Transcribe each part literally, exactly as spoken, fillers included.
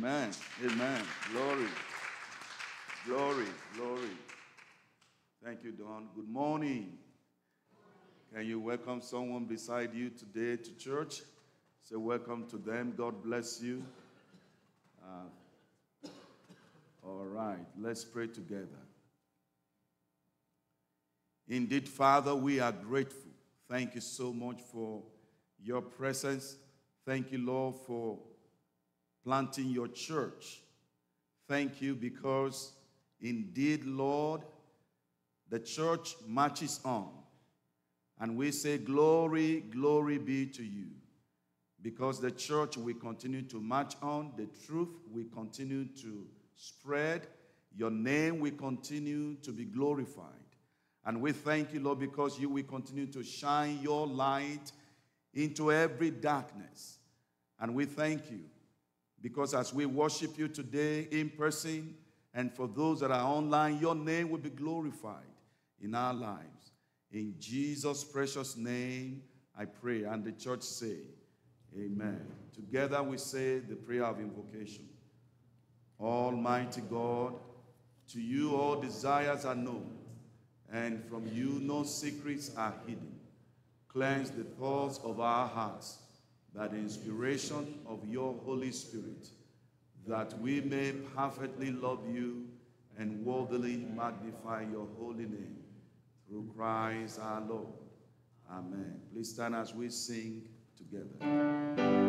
Amen. Amen. Glory. Glory. Glory. Thank you, Don. Good morning. Can you welcome someone beside you today to church? Say welcome to them. God bless you. Uh, all right. Let's pray together. Indeed, Father, we are grateful. Thank you so much for your presence. Thank you, Lord, for planting your church. Thank you because indeed, Lord, the church marches on. And we say, glory, glory be to you. Because the church will continue to march on. The truth will continue to spread. Your name will continue to be glorified. And we thank you, Lord, because you will continue to shine your light into every darkness. And we thank you because as we worship you today in person and for those that are online, your name will be glorified in our lives. In Jesus' precious name, I pray. And the church say, amen. Together we say the prayer of invocation. Almighty God, to you all desires are known, and from you no secrets are hidden. Cleanse the thoughts of our hearts by the inspiration of your Holy Spirit, that we may perfectly love you and worthily magnify your holy name. Through Christ our Lord. Amen. Please stand as we sing together.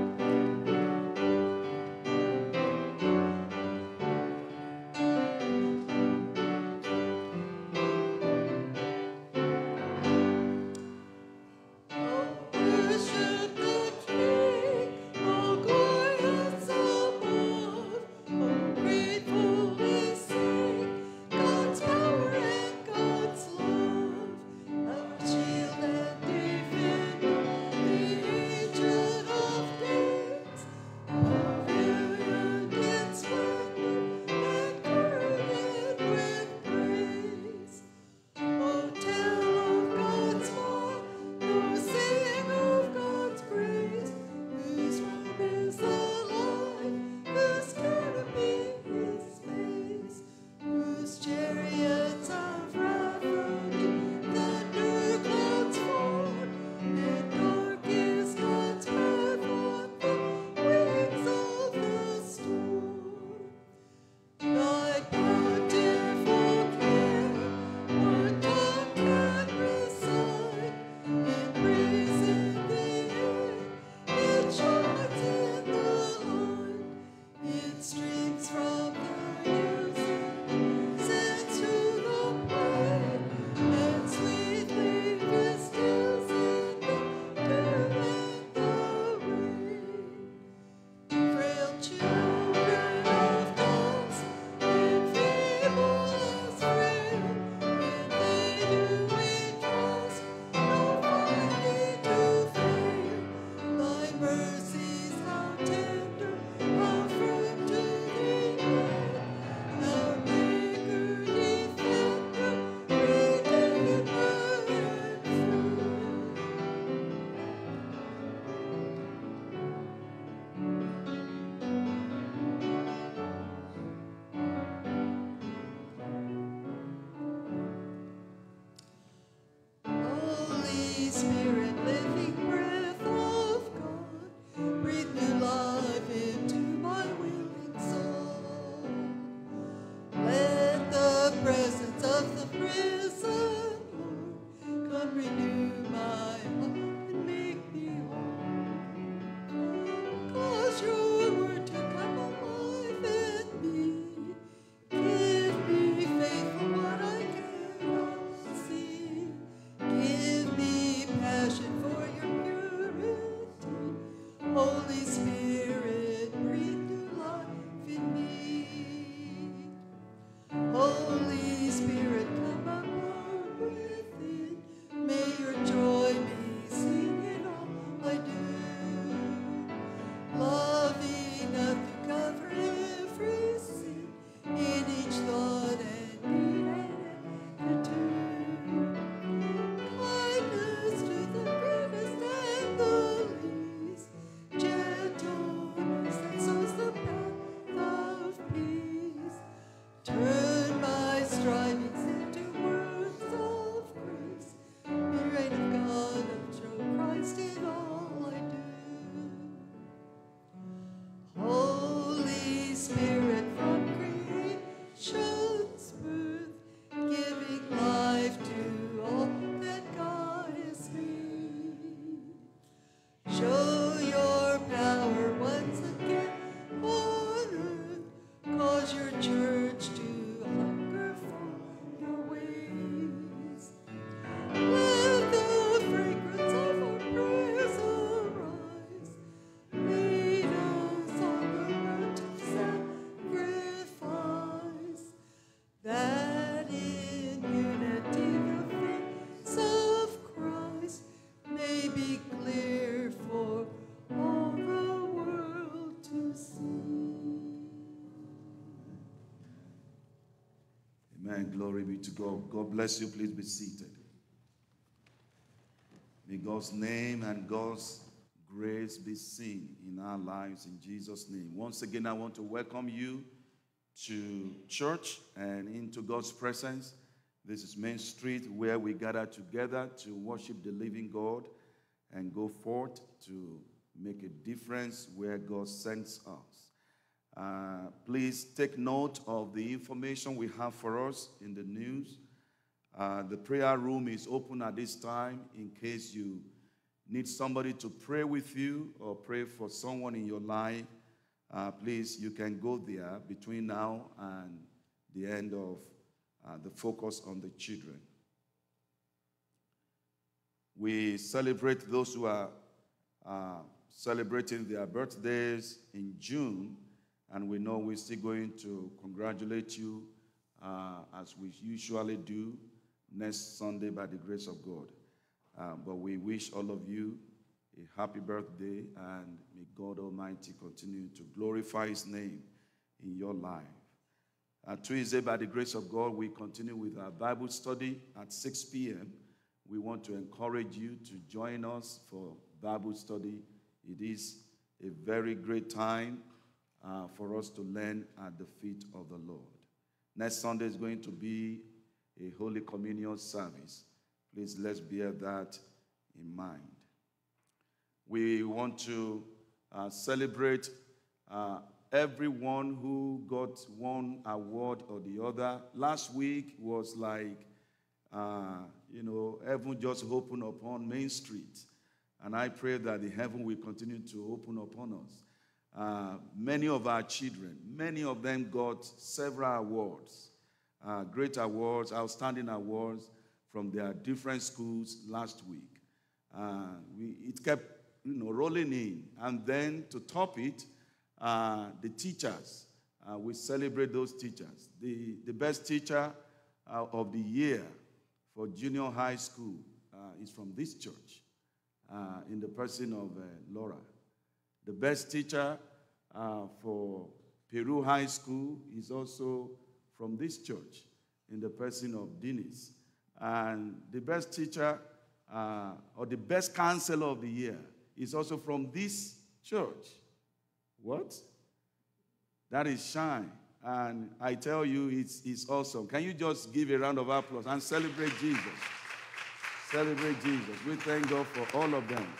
Amen. Glory be to God. God bless you. Please be seated. May God's name and God's grace be seen in our lives in Jesus' name. Once again, I want to welcome you to church and into God's presence. This is Main Street, where we gather together to worship the living God and go forth to make a difference where God sends us. Uh, please take note of the information we have for us in the news. Uh, the prayer room is open at this time in case you need somebody to pray with you or pray for someone in your life. Uh, please, you can go there between now and the end of uh, the focus on the children. We celebrate those who are uh, celebrating their birthdays in June, and we know we're still going to congratulate you uh, as we usually do next Sunday by the grace of God. Uh, but we wish all of you a happy birthday, and may God Almighty continue to glorify His name in your life. Uh, Tuesday, by the grace of God, we continue with our Bible study at six p.m. We want to encourage you to join us for Bible study. It is a very great time uh, for us to learn at the feet of the Lord. Next Sunday is going to be a Holy Communion service. Please, let's bear that in mind. We want to uh, celebrate uh, everyone who got one award or the other. Last week was like, uh, you know, heaven just opened upon Main Street. And I pray that the heaven will continue to open upon us. Uh, many of our children, many of them got several awards, uh, great awards, outstanding awards from their different schools last week. Uh, we, it kept, you know, rolling in. And then to top it, uh, the teachers, uh, we celebrate those teachers. The, the best teacher uh, of the year for junior high school uh, is from this church, uh, in the person of uh, Laura. The best teacher uh, for Peru High School is also from this church, in the person of Dennis. And the best teacher uh, or the best counselor of the year is also from this church. What? That is Shine. And I tell you, it's, it's awesome. Can you just give a round of applause and celebrate Jesus? Celebrate Jesus. We thank God for all of them.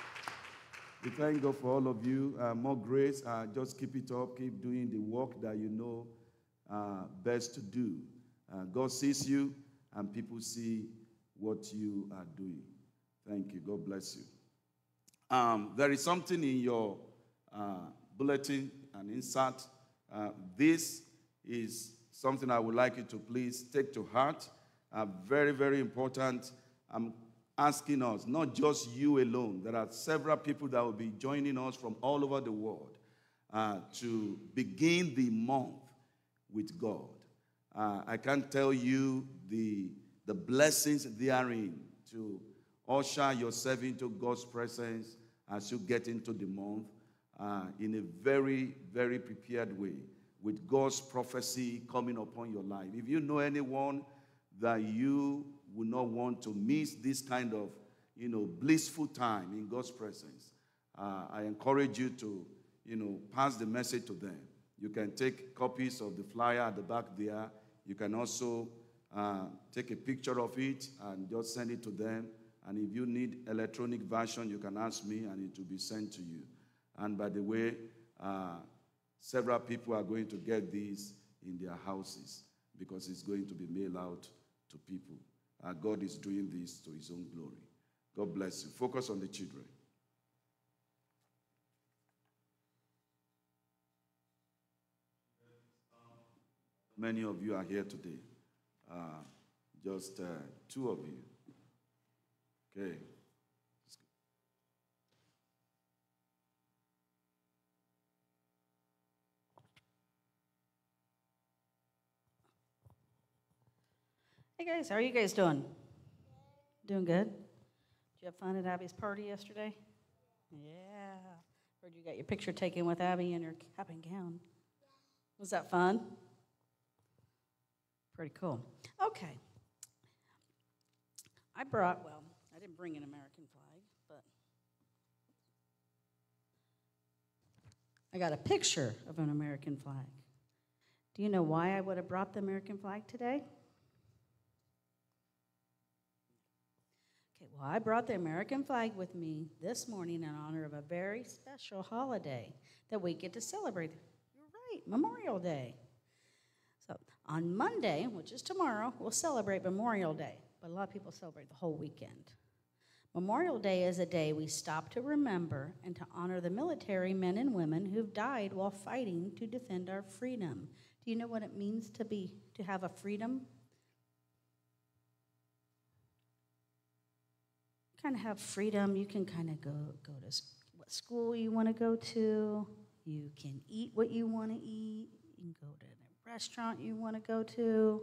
We thank God for all of you. Uh, more grace. Uh, just keep it up. Keep doing the work that you know uh, best to do. Uh, God sees you, and people see what you are doing. Thank you. God bless you. Um, there is something in your uh, bulletin, an insert. Uh, this is something I would like you to please take to heart. Uh, very, very important. I'm asking us, not just you alone. There are several people that will be joining us from all over the world uh, to begin the month with God. Uh, I can't tell you the, the blessings therein to usher yourself into God's presence as you get into the month uh, in a very, very prepared way, with God's prophecy coming upon your life. If you know anyone that you would not want to miss this kind of, you know, blissful time in God's presence, uh, I encourage you to, you know, pass the message to them. You can take copies of the flyer at the back there. You can also uh, take a picture of it and just send it to them. And if you need electronic version, you can ask me and it will be sent to you. And by the way, uh, several people are going to get these in their houses because it's going to be mailed out to people. Uh, God is doing this to His own glory. God bless you. Focus on the children. Many of you are here today. Uh, just uh, two of you. Okay. Hey guys, how are you guys doing? Doing good? Did you have fun at Abby's party yesterday? Yeah. Heard you got your picture taken with Abby in her cap and gown. Was that fun? Pretty cool. Okay. I brought, well, I didn't bring an American flag, but I got a picture of an American flag. Do you know why I would have brought the American flag today? Okay, well, I brought the American flag with me this morning in honor of a very special holiday that we get to celebrate. You're right, Memorial Day. So on Monday, which is tomorrow, we'll celebrate Memorial Day, but a lot of people celebrate the whole weekend. Memorial Day is a day we stop to remember and to honor the military men and women who've died while fighting to defend our freedom. Do you know what it means to be to have a freedom? Kind of have freedom. You can kind of go go to what school you want to go to. You can eat what you want to eat. You can go to the restaurant you want to go to.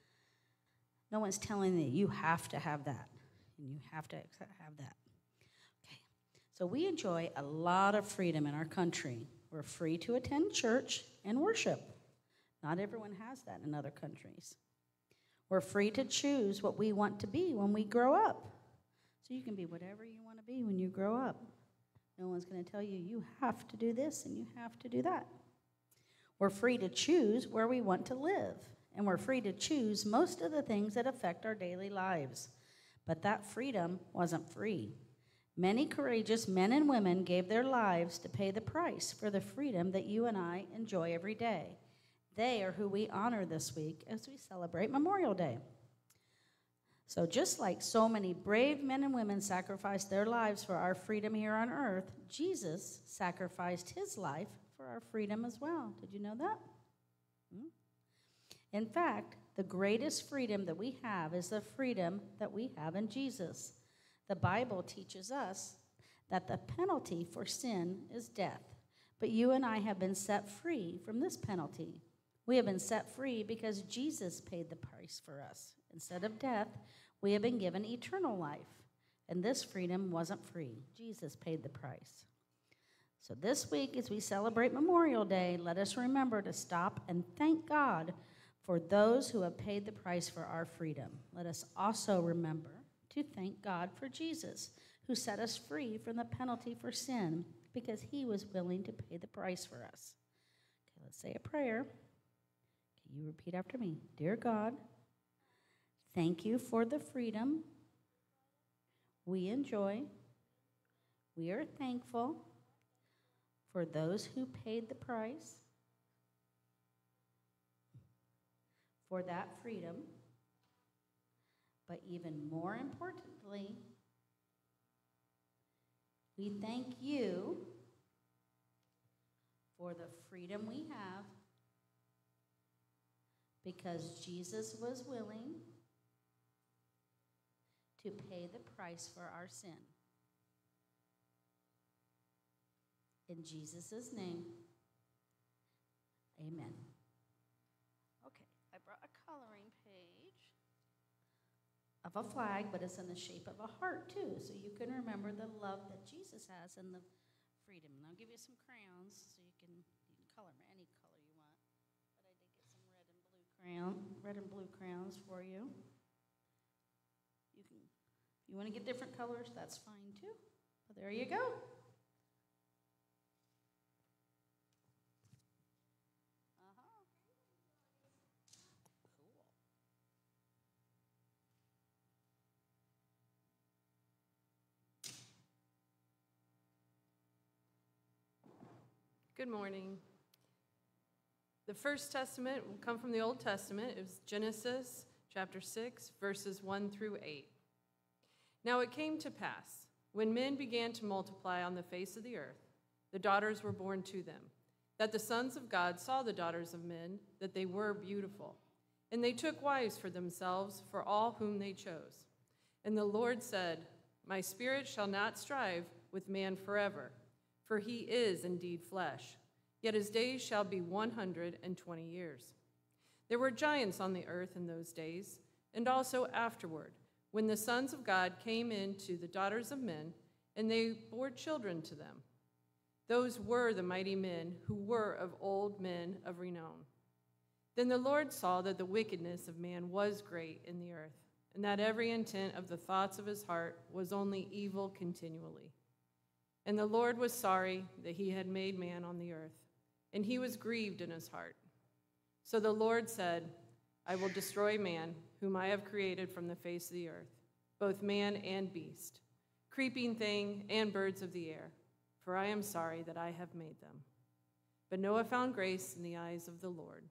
No one's telling you you have to have that, and you have to have that. Okay, so we enjoy a lot of freedom in our country. We're free to attend church and worship. Not everyone has that in other countries. We're free to choose what we want to be when we grow up. So you can be whatever you want to be when you grow up. No one's going to tell you, you have to do this and you have to do that. We're free to choose where we want to live, and we're free to choose most of the things that affect our daily lives. But that freedom wasn't free. Many courageous men and women gave their lives to pay the price for the freedom that you and I enjoy every day. They are who we honor this week as we celebrate Memorial Day. So just like so many brave men and women sacrificed their lives for our freedom here on earth, Jesus sacrificed his life for our freedom as well. Did you know that? Hmm? In fact, the greatest freedom that we have is the freedom that we have in Jesus. The Bible teaches us that the penalty for sin is death, but you and I have been set free from this penalty. We have been set free because Jesus paid the price for us. Instead of death, we have been given eternal life. And this freedom wasn't free. Jesus paid the price. So this week, as we celebrate Memorial Day, let us remember to stop and thank God for those who have paid the price for our freedom. Let us also remember to thank God for Jesus, who set us free from the penalty for sin because he was willing to pay the price for us. Okay, let's say a prayer. Can you repeat after me? Dear God, thank you for the freedom we enjoy. We are thankful for those who paid the price for that freedom. But even more importantly, we thank you for the freedom we have because Jesus was willing to pay the price for our sin. In Jesus' name, amen. Okay, I brought a coloring page of a flag, but it's in the shape of a heart too, so you can remember the love that Jesus has and the freedom. And I'll give you some crayons so you can, you can color any color you want. But I did get some red and blue crayon, red and blue crayons for you. You can, if you want to get different colors, that's fine too. But there you go. Good morning. The first testament will come from the Old Testament. It was Genesis chapter six, verses one through eight. Now it came to pass, when men began to multiply on the face of the earth, the daughters were born to them, that the sons of God saw the daughters of men, that they were beautiful. And they took wives for themselves, for all whom they chose. And the Lord said, My spirit shall not strive with man forever, for he is indeed flesh, yet his days shall be one hundred and twenty years. There were giants on the earth in those days, and also afterward, when the sons of God came in to the daughters of men, and they bore children to them. Those were the mighty men who were of old men of renown. Then the Lord saw that the wickedness of man was great in the earth, and that every intent of the thoughts of his heart was only evil continually. And the Lord was sorry that he had made man on the earth, and he was grieved in his heart. So the Lord said, I will destroy man, whom I have created from the face of the earth, both man and beast, creeping thing and birds of the air, for I am sorry that I have made them. But Noah found grace in the eyes of the Lord.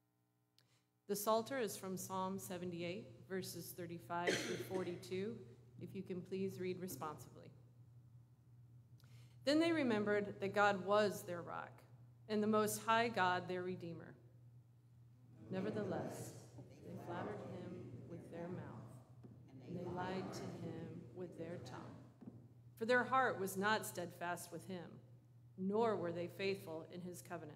The Psalter is from Psalm seventy-eight, verses thirty-five through forty-two. If you can please read responsively. Then they remembered that God was their rock, and the Most High God their Redeemer. Nevertheless, they flattered him with their mouth, and they lied to him with their tongue. For their heart was not steadfast with him, nor were they faithful in his covenant.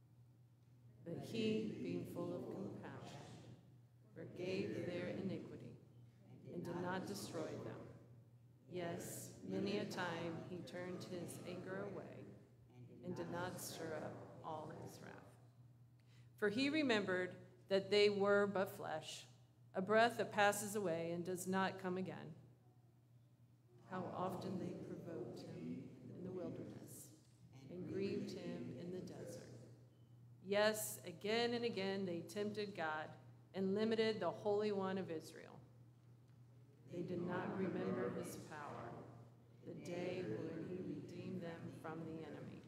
But he, being full of compassion, forgave their iniquity, and did not destroy them. Yes, many a time he turned his anger away, and did not stir up all his wrath. For he remembered that they were but flesh, a breath that passes away and does not come again. How often they provoked him in the wilderness, and grieved him in the desert. Yes, again and again they tempted God and limited the Holy One of Israel. They did not remember his power, the day when he redeemed them from the enemy.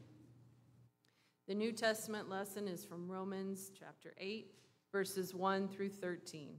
The New Testament lesson is from Romans chapter eight, verses one through thirteen.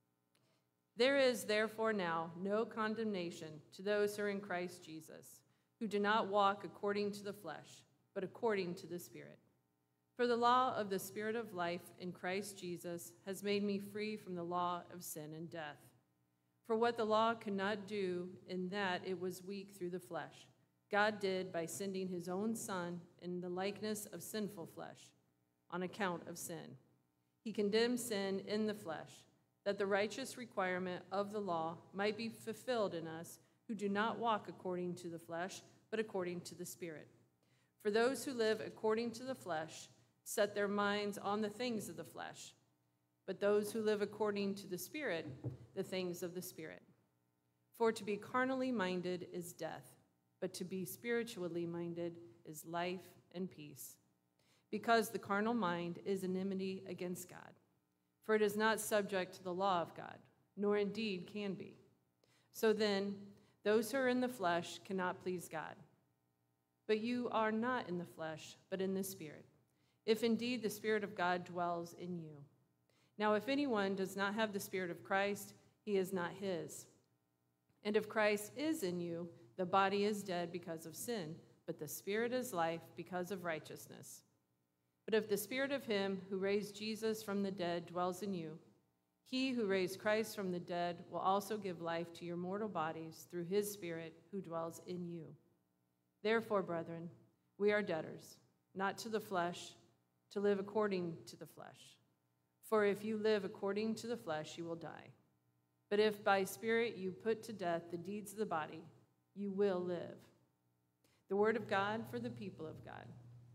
There is therefore now no condemnation to those who are in Christ Jesus, who do not walk according to the flesh, but according to the Spirit. For the law of the Spirit of life in Christ Jesus has made me free from the law of sin and death. For what the law could not do in that it was weak through the flesh, God did by sending his own Son in the likeness of sinful flesh, on account of sin. He condemned sin in the flesh, that the righteous requirement of the law might be fulfilled in us who do not walk according to the flesh, but according to the Spirit. For those who live according to the flesh set their minds on the things of the flesh, but those who live according to the Spirit, the things of the Spirit. For to be carnally minded is death, but to be spiritually minded is life and peace. Because the carnal mind is enmity against God, for it is not subject to the law of God, nor indeed can be. So then, those who are in the flesh cannot please God. But you are not in the flesh, but in the Spirit, if indeed the Spirit of God dwells in you. Now, if anyone does not have the Spirit of Christ, he is not his. And if Christ is in you, the body is dead because of sin, but the Spirit is life because of righteousness. But if the Spirit of him who raised Jesus from the dead dwells in you, he who raised Christ from the dead will also give life to your mortal bodies through his Spirit who dwells in you. Therefore, brethren, we are debtors, not to the flesh, to live according to the flesh. For if you live according to the flesh, you will die. But if by Spirit you put to death the deeds of the body, you will live. The word of God for the people of God.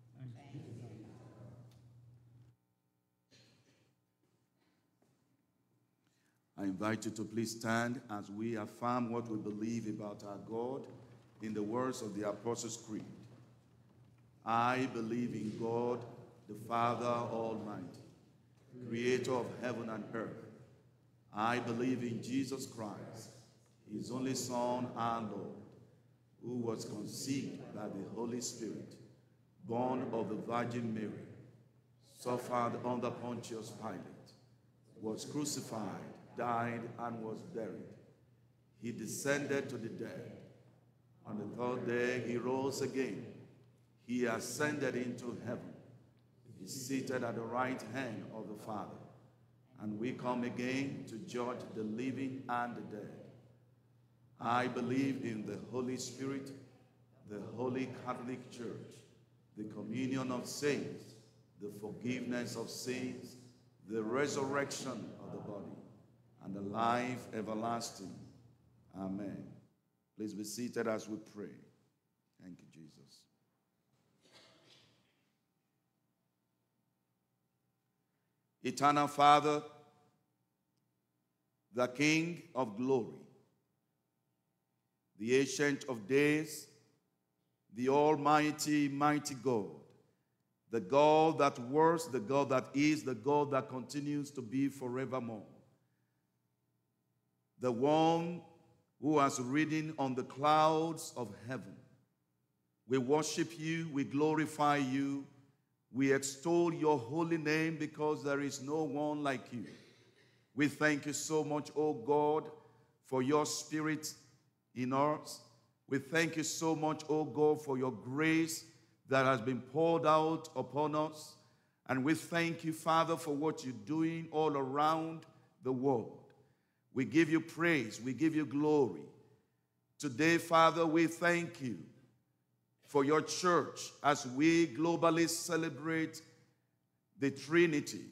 I invite you to please stand as we affirm what we believe about our God in the words of the Apostles' Creed. I believe in God, the Father Almighty, creator of heaven and earth. I believe in Jesus Christ, his only Son and Lord, who was conceived by the Holy Spirit, born of the Virgin Mary, suffered under Pontius Pilate, was crucified, died, and was buried. He descended to the dead. On the third day, he rose again. He ascended into heaven. He is seated at the right hand of the Father. And we come again to judge the living and the dead. I believe in the Holy Spirit, the Holy Catholic Church, the communion of saints, the forgiveness of sins, the resurrection of the body, and the life everlasting. Amen. Please be seated as we pray. Thank you, Jesus. Eternal Father, the King of glory, the Ancient of days, the Almighty, mighty God, the God that was, the God that is, the God that continues to be forevermore, the one who has ridden on the clouds of heaven. We worship you, we glorify you, we extol your holy name because there is no one like you. We thank you so much, O God, for your spirit in us. We thank you so much, O God, for your grace that has been poured out upon us. And we thank you, Father, for what you're doing all around the world. We give you praise, we give you glory. Today, Father, we thank you for your church as we globally celebrate the Trinity.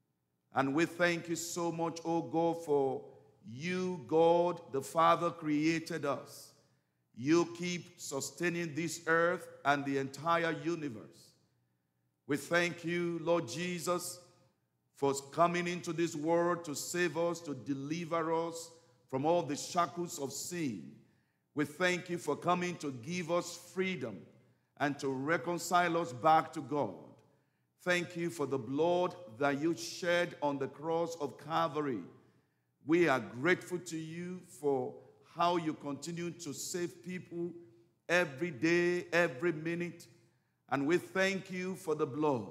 And we thank you so much, oh God, for you, God, the Father, created us. You keep sustaining this earth and the entire universe. We thank you, Lord Jesus, for coming into this world to save us, to deliver us from all the shackles of sin. We thank you for coming to give us freedom and to reconcile us back to God. Thank you for the blood that you shed on the cross of Calvary. We are grateful to you for how you continue to save people every day, every minute. And we thank you for the blood.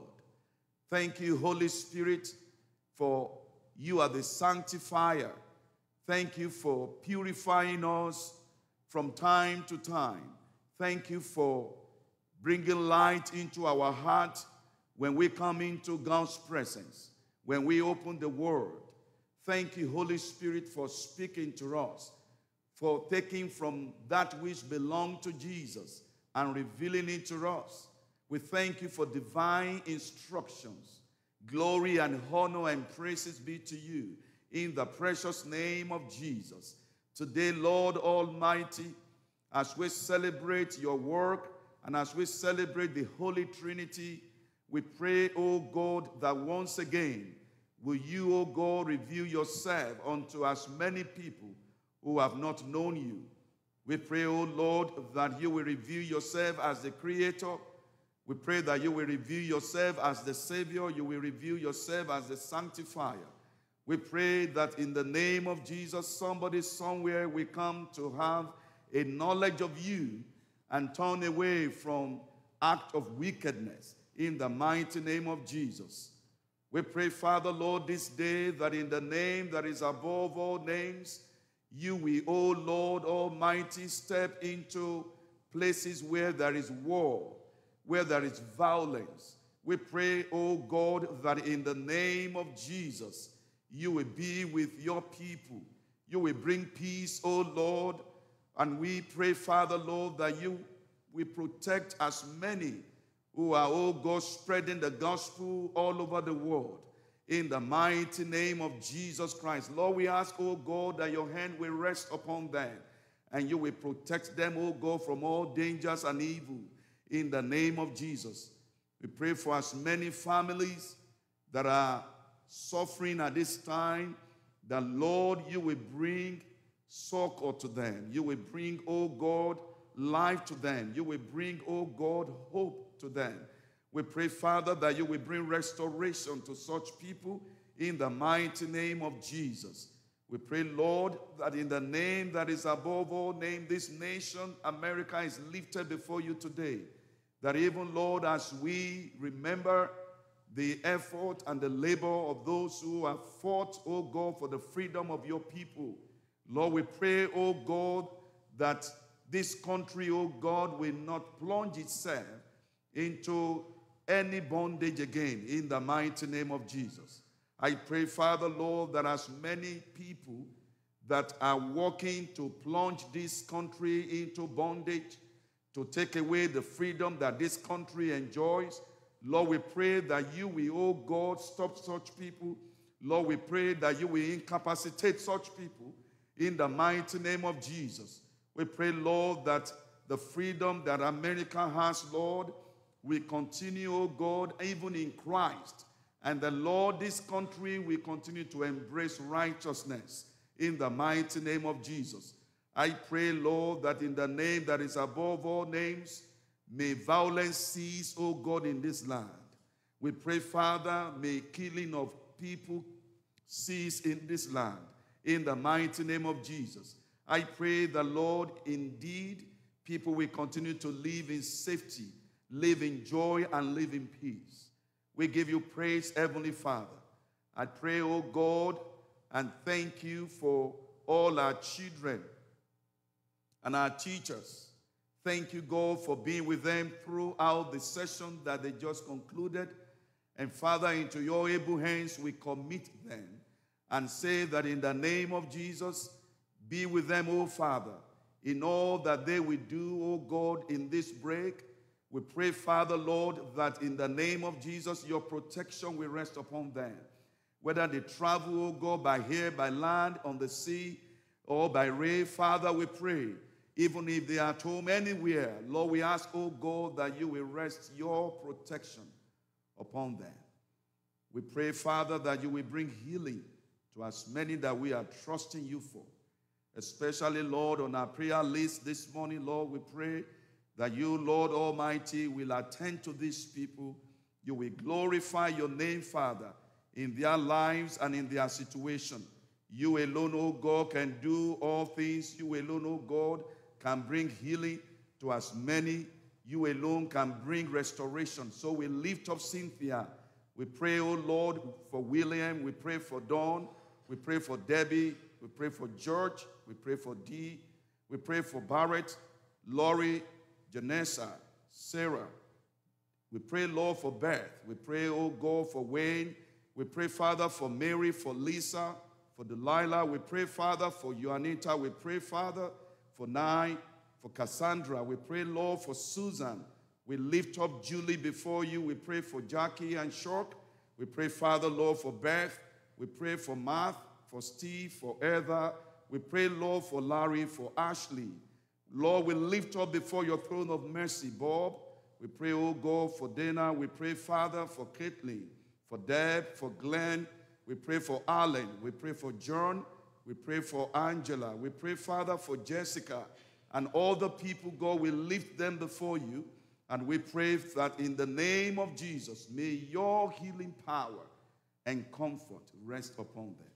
Thank you, Holy Spirit, for you are the sanctifier. Thank you for purifying us from time to time. Thank you for bringing light into our heart when we come into God's presence, when we open the Word. Thank you, Holy Spirit, for speaking to us, for taking from that which belonged to Jesus and revealing it to us. We thank you for divine instructions. Glory and honor and praises be to you in the precious name of Jesus. Today, Lord Almighty, as we celebrate your work and as we celebrate the Holy Trinity, we pray, O God, that once again, will you, O God, reveal yourself unto as many people who have not known you. We pray, O Lord, that you will reveal yourself as the Creator. We pray that you will reveal yourself as the Savior. You will reveal yourself as the Sanctifier. We pray that in the name of Jesus, somebody somewhere will come to have a knowledge of you and turn away from act of wickedness in the mighty name of Jesus. We pray, Father, Lord, this day that in the name that is above all names, you will, O Lord Almighty, step into places where there is war, where there is violence. We pray, O God, that in the name of Jesus, you will be with your people. You will bring peace, O Lord. And we pray, Father, Lord, that you will protect as many who are, oh God, spreading the gospel all over the world. In the mighty name of Jesus Christ. Lord, we ask, oh God, that your hand will rest upon them. And you will protect them, oh God, from all dangers and evil. In the name of Jesus. We pray for as many families that are suffering at this time, that, Lord, you will bring succor to them. You will bring, oh God, life to them. You will bring, oh God, hope to them. We pray, Father, that you will bring restoration to such people in the mighty name of Jesus. We pray, Lord, that in the name that is above all name, this nation, America, is lifted before you today. That even, Lord, as we remember the effort and the labor of those who have fought, oh God, for the freedom of your people. Lord, we pray, oh God, that this country, oh God, will not plunge itself into any bondage again in the mighty name of Jesus. I pray, Father, Lord, that as many people that are working to plunge this country into bondage, to take away the freedom that this country enjoys, Lord, we pray that you will, oh God, stop such people. Lord, we pray that you will incapacitate such people in the mighty name of Jesus. We pray, Lord, that the freedom that America has, Lord, will continue, oh God, even in Christ. And the Lord, this country will continue to embrace righteousness in the mighty name of Jesus. I pray, Lord, that in the name that is above all names, may violence cease, O God, in this land. We pray, Father, may killing of people cease in this land in the mighty name of Jesus. I pray the Lord, indeed, people will continue to live in safety, live in joy, and live in peace. We give you praise, Heavenly Father. I pray, oh God, and thank you for all our children and our teachers. Thank you, God, for being with them throughout the session that they just concluded. And Father, into your able hands we commit them and say that in the name of Jesus, be with them, oh Father, in all that they will do, oh God, in this break. We pray, Father, Lord, that in the name of Jesus, your protection will rest upon them. Whether they travel, oh God, by air, by land, on the sea, or by rail, Father, we pray. Even if they are at home anywhere, Lord, we ask, oh God, that you will rest your protection upon them. We pray, Father, that you will bring healing to as many that we are trusting you for. Especially, Lord, on our prayer list this morning, Lord, we pray that you, Lord Almighty, will attend to these people. You will glorify your name, Father, in their lives and in their situation. You alone, O God, can do all things. You alone, O God, can bring healing to as many. You alone can bring restoration. So we lift up Cynthia. We pray, O Lord, for William. We pray for Dawn. We pray for Debbie. We pray for George. We pray for Dee. We pray for Barrett, Laurie, Janessa, Sarah. We pray, Lord, for Beth. We pray, oh God, for Wayne. We pray, Father, for Mary, for Lisa, for Delilah. We pray, Father, for Juanita. We pray, Father, for Nai, for Cassandra. We pray, Lord, for Susan. We lift up Julie before you. We pray for Jackie and Shork. We pray, Father, Lord, for Beth. We pray for Matt, for Steve, for Heather. We pray, Lord, for Larry, for Ashley. Lord, we lift up before your throne of mercy, Bob. We pray, oh God, for Dana. We pray, Father, for Caitlin, for Deb, for Glenn. We pray for Alan. We pray for John. We pray for Angela. We pray, Father, for Jessica. And all the people, God, we lift them before you. And we pray that in the name of Jesus, may your healing power and comfort rest upon them.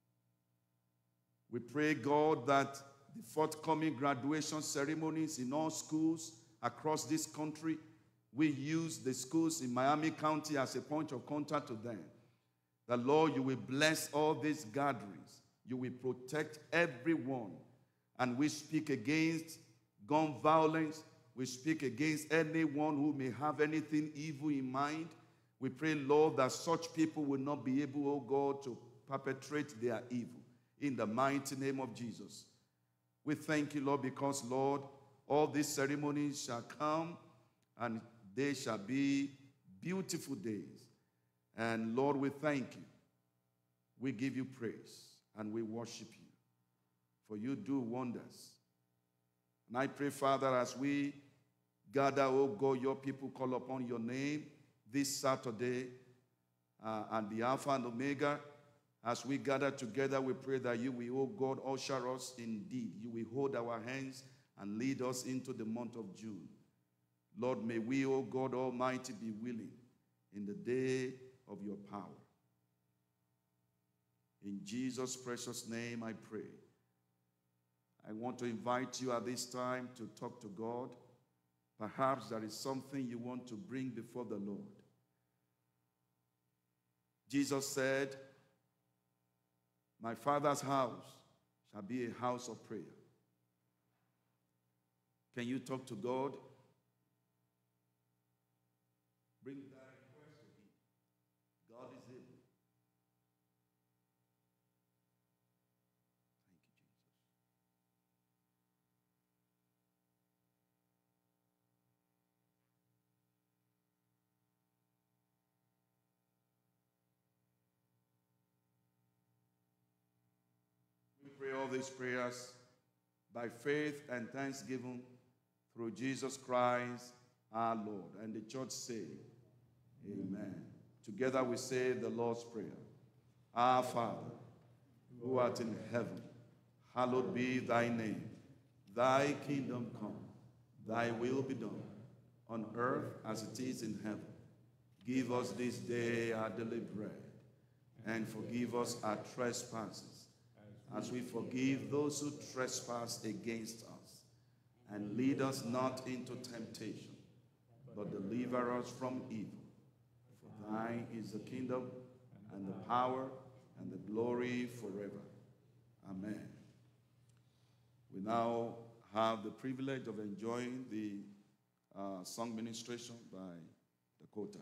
We pray, God, that the forthcoming graduation ceremonies in all schools across this country, we use the schools in Miami County as a point of contact to them. The Lord, you will bless all these gatherings. You will protect everyone. And we speak against gun violence. We speak against anyone who may have anything evil in mind. We pray, Lord, that such people will not be able, oh God, to perpetrate their evil. In the mighty name of Jesus. We thank you, Lord, because, Lord, all these ceremonies shall come and they shall be beautiful days. And, Lord, we thank you. We give you praise and we worship you. For you do wonders. And I pray, Father, as we gather, oh God, your people call upon your name this Saturday uh, and the Alpha and Omega. As we gather together, we pray that you will, oh God, usher us indeed. You will hold our hands and lead us into the month of June. Lord, may we, oh God Almighty, be willing in the day of your power. In Jesus' precious name I pray. I want to invite you at this time to talk to God. Perhaps there is something you want to bring before the Lord. Jesus said, my Father's house shall be a house of prayer. Can you talk to God? Bring that request to him. God is able. Thank you, Jesus. We pray all these prayers by faith and thanksgiving through Jesus Christ our Lord. And the church say, amen. Together we say the Lord's Prayer. Our Father, who art in heaven, hallowed be thy name. Thy kingdom come, thy will be done, on earth as it is in heaven. Give us this day our daily bread, and forgive us our trespasses, as we forgive those who trespass against us. And lead us not into temptation, but deliver us from evil. For thine is the kingdom, and the power, and the glory forever. Amen. We now have the privilege of enjoying the uh, song ministration by Dakota.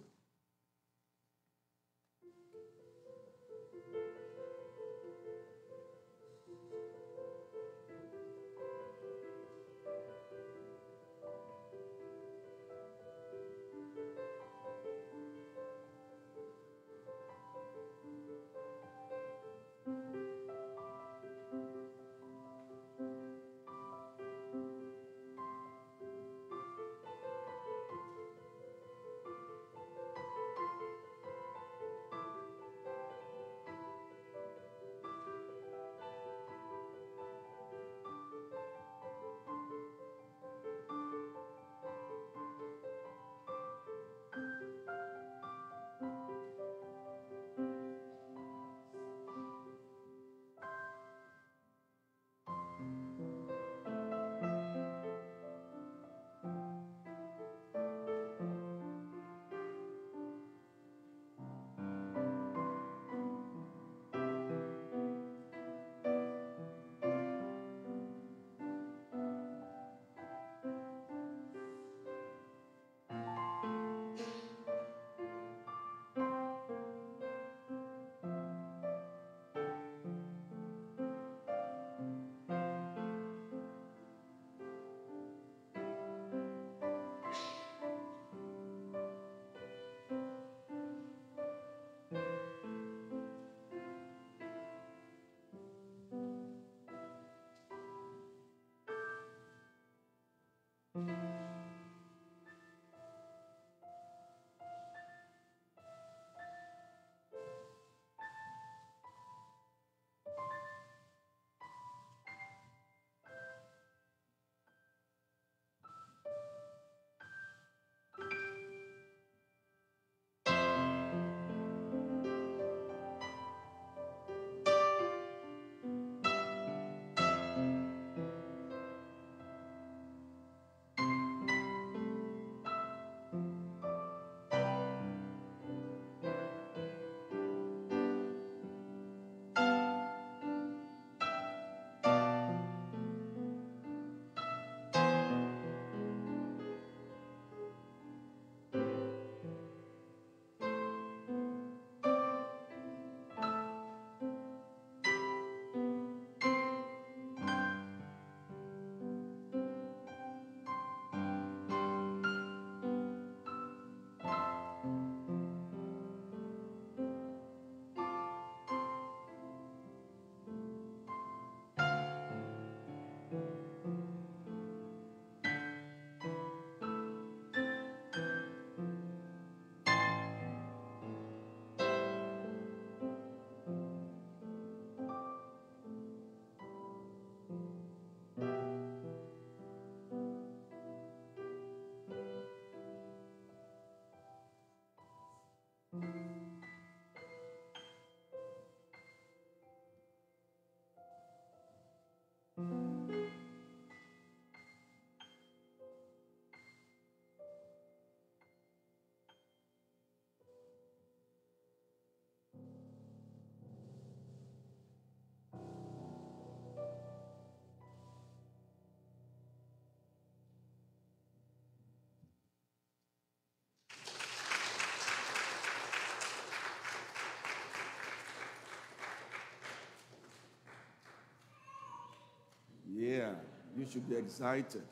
Yeah, you should be excited.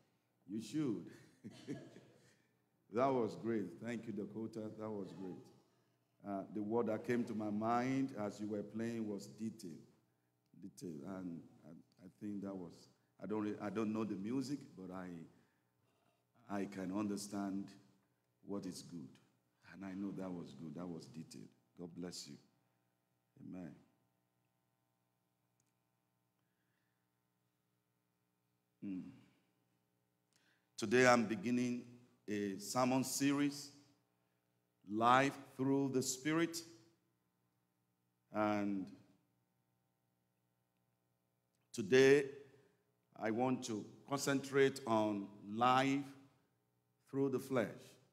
You should. That was great. Thank you, Dakota. That was great. Uh, the word that came to my mind as you were playing was detail. Detail. And I, I think that was, I don't, re- I don't know the music, but I, I can understand what is good. And I know that was good. That was detailed. God bless you. Amen. Mm. Today I'm beginning a sermon series, Life Through the Spirit. And today I want to concentrate on life through the flesh.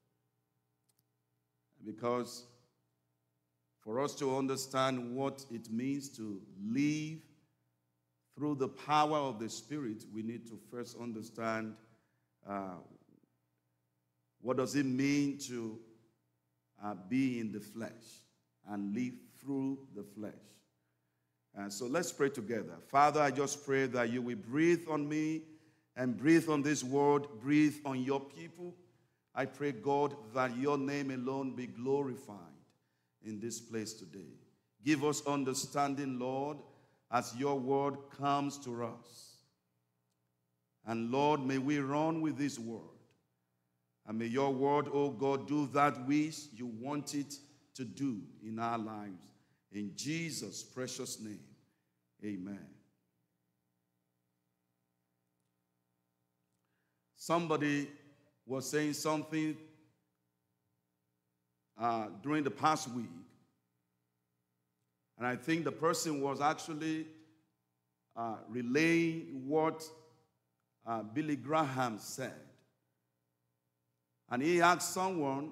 Because for us to understand what it means to live through the power of the Spirit, we need to first understand uh, what does it mean to uh, be in the flesh and live through the flesh. And so let's pray together. Father, I just pray that you will breathe on me and breathe on this word, breathe on your people. I pray, God, that your name alone be glorified in this place today. Give us understanding, Lord, as your word comes to us. And Lord, may we run with this word. And may your word, oh God, do that which you want it to do in our lives. In Jesus' precious name, amen. Somebody was saying something uh, during the past week. And I think the person was actually uh, relaying what uh, Billy Graham said. And he asked someone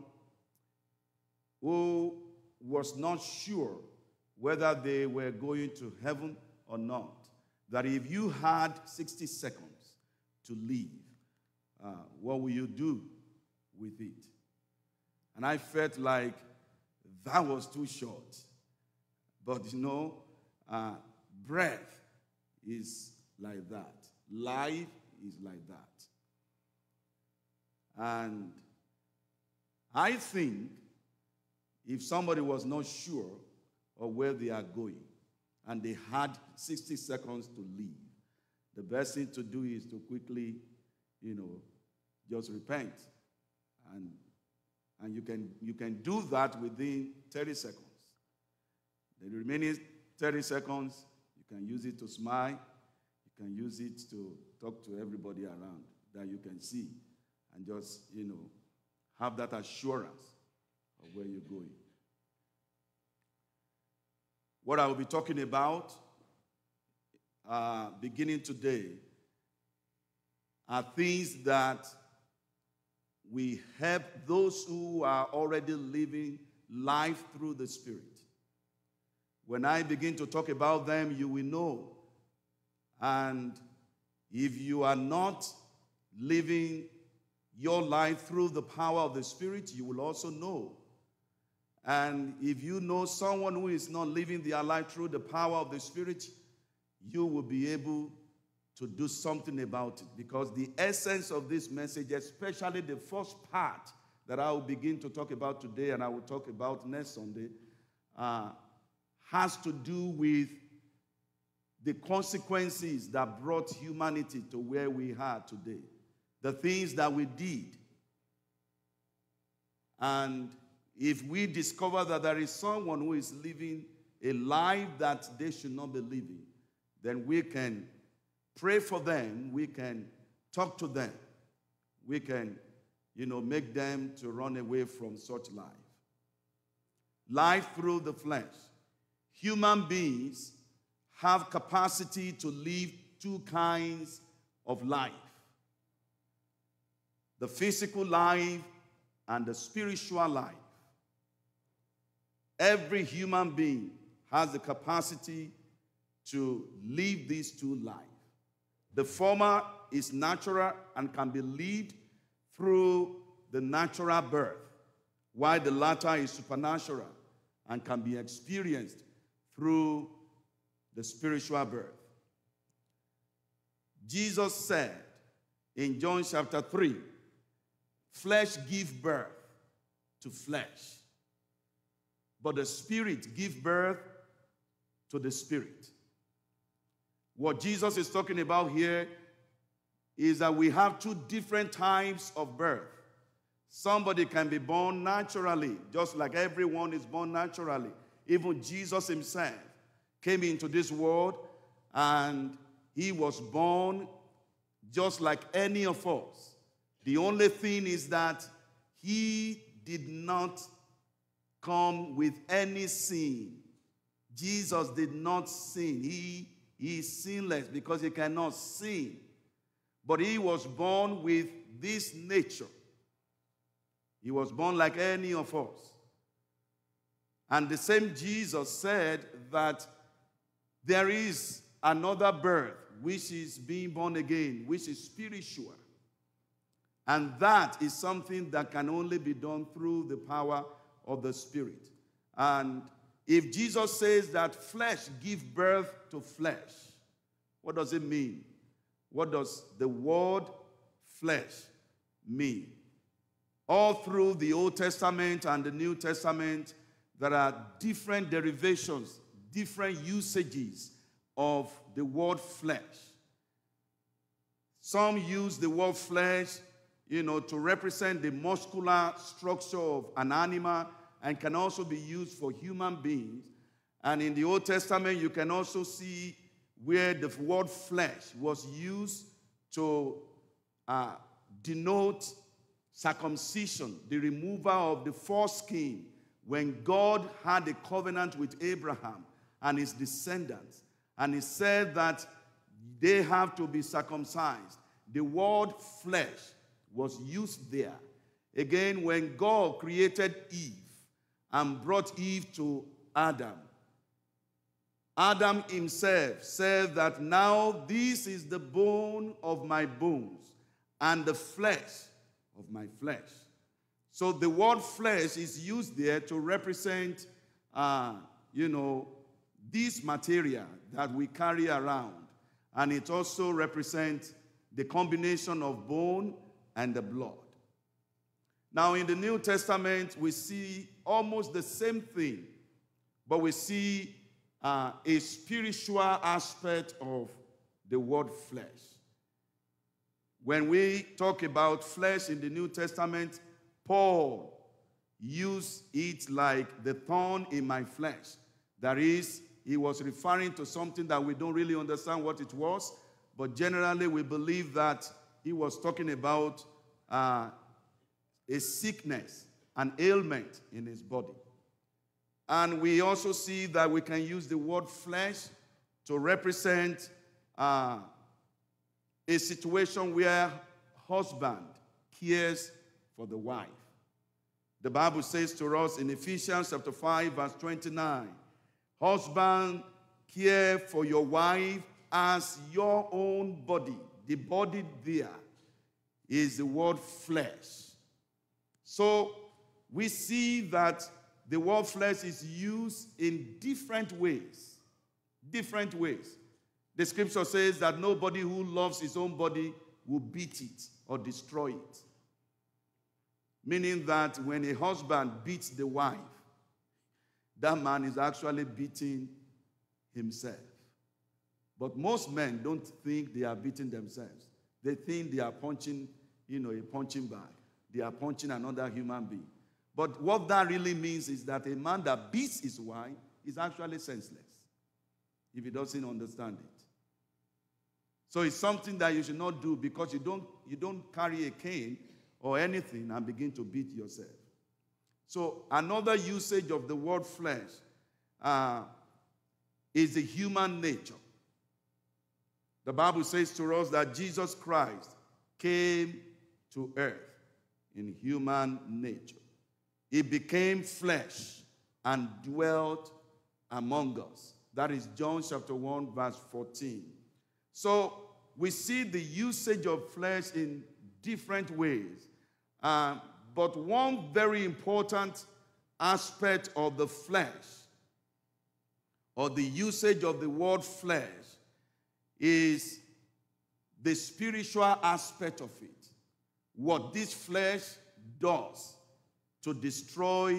who was not sure whether they were going to heaven or not, that if you had sixty seconds to live, uh, what will you do with it? And I felt like that was too short. But you know, uh, breath is like that. Life is like that. And I think if somebody was not sure of where they are going and they had sixty seconds to leave, the best thing to do is to quickly, you know, just repent. And, and you can, you can do that within thirty seconds. The remaining thirty seconds, you can use it to smile. You can use it to talk to everybody around that you can see and just, you know, have that assurance of where you're going. What I will be talking about uh, beginning today are things that we help those who are already living life through the Spirit. When I begin to talk about them, you will know. And if you are not living your life through the power of the Spirit, you will also know. And if you know someone who is not living their life through the power of the Spirit, you will be able to do something about it. Because the essence of this message, especially the first part that I will begin to talk about today and I will talk about next Sunday, uh, has to do with the consequences that brought humanity to where we are today. The things that we did. And if we discover that there is someone who is living a life that they should not be living, then we can pray for them, we can talk to them, we can, you know, make them to run away from such life. Life through the flesh. Human beings have capacity to live two kinds of life. The physical life and the spiritual life. Every human being has the capacity to live these two lives. The former is natural and can be lived through the natural birth, while the latter is supernatural and can be experienced through the spiritual birth. Jesus said in John chapter three, flesh gives birth to flesh, but the Spirit gives birth to the Spirit. What Jesus is talking about here is that we have two different types of birth, Somebody can be born naturally, just like everyone is born naturally. Even Jesus himself came into this world, and he was born just like any of us. The only thing is that he did not come with any sin. Jesus did not sin. He, he is sinless because he cannot sin. But he was born with this nature. He was born like any of us. And the same Jesus said that there is another birth, which is being born again, which is spiritual. And that is something that can only be done through the power of the Spirit. And if Jesus says that flesh gives birth to flesh, what does it mean? What does the word flesh mean? All through the Old Testament and the New Testament, there are different derivations, different usages of the word flesh. Some use the word flesh, you know, to represent the muscular structure of an animal, and can also be used for human beings. And in the Old Testament, you can also see where the word flesh was used to uh, denote circumcision, the removal of the foreskin, when God had a covenant with Abraham and his descendants. And he said that they have to be circumcised. The word flesh was used there. Again, when God created Eve and brought Eve to Adam, Adam himself said that now this is the bone of my bones and the flesh of my flesh. So the word flesh is used there to represent, uh, you know, this material that we carry around. And it also represents the combination of bone and the blood. Now in the New Testament, we see almost the same thing, but we see uh, a spiritual aspect of the word flesh. When we talk about flesh in the New Testament, Paul used it like the thorn in my flesh. That is, he was referring to something that we don't really understand what it was, but generally we believe that he was talking about uh, a sickness, an ailment in his body. And we also see that we can use the word flesh to represent uh, a situation where husband cares for the wife. The Bible says to us in Ephesians chapter five, verse twenty-nine, husband, care for your wife as your own body. The body there is the word flesh. So we see that the word flesh is used in different ways. Different ways. The scripture says that nobody who loves his own body will beat it or destroy it. Meaning that when a husband beats the wife, that man is actually beating himself. But most men don't think they are beating themselves. They think they are punching, you know, a punching bag. They are punching another human being. But what that really means is that a man that beats his wife is actually senseless if he doesn't understand it. So it's something that you should not do, because you don't, you don't carry a cane or anything and begin to beat yourself. So another usage of the word flesh uh, is the human nature. The Bible says to us that Jesus Christ came to earth in human nature. He became flesh and dwelt among us. That is John chapter one, verse fourteen. So we see the usage of flesh in different ways. Uh, but one very important aspect of the flesh, or the usage of the word flesh, is the spiritual aspect of it. What this flesh does to destroy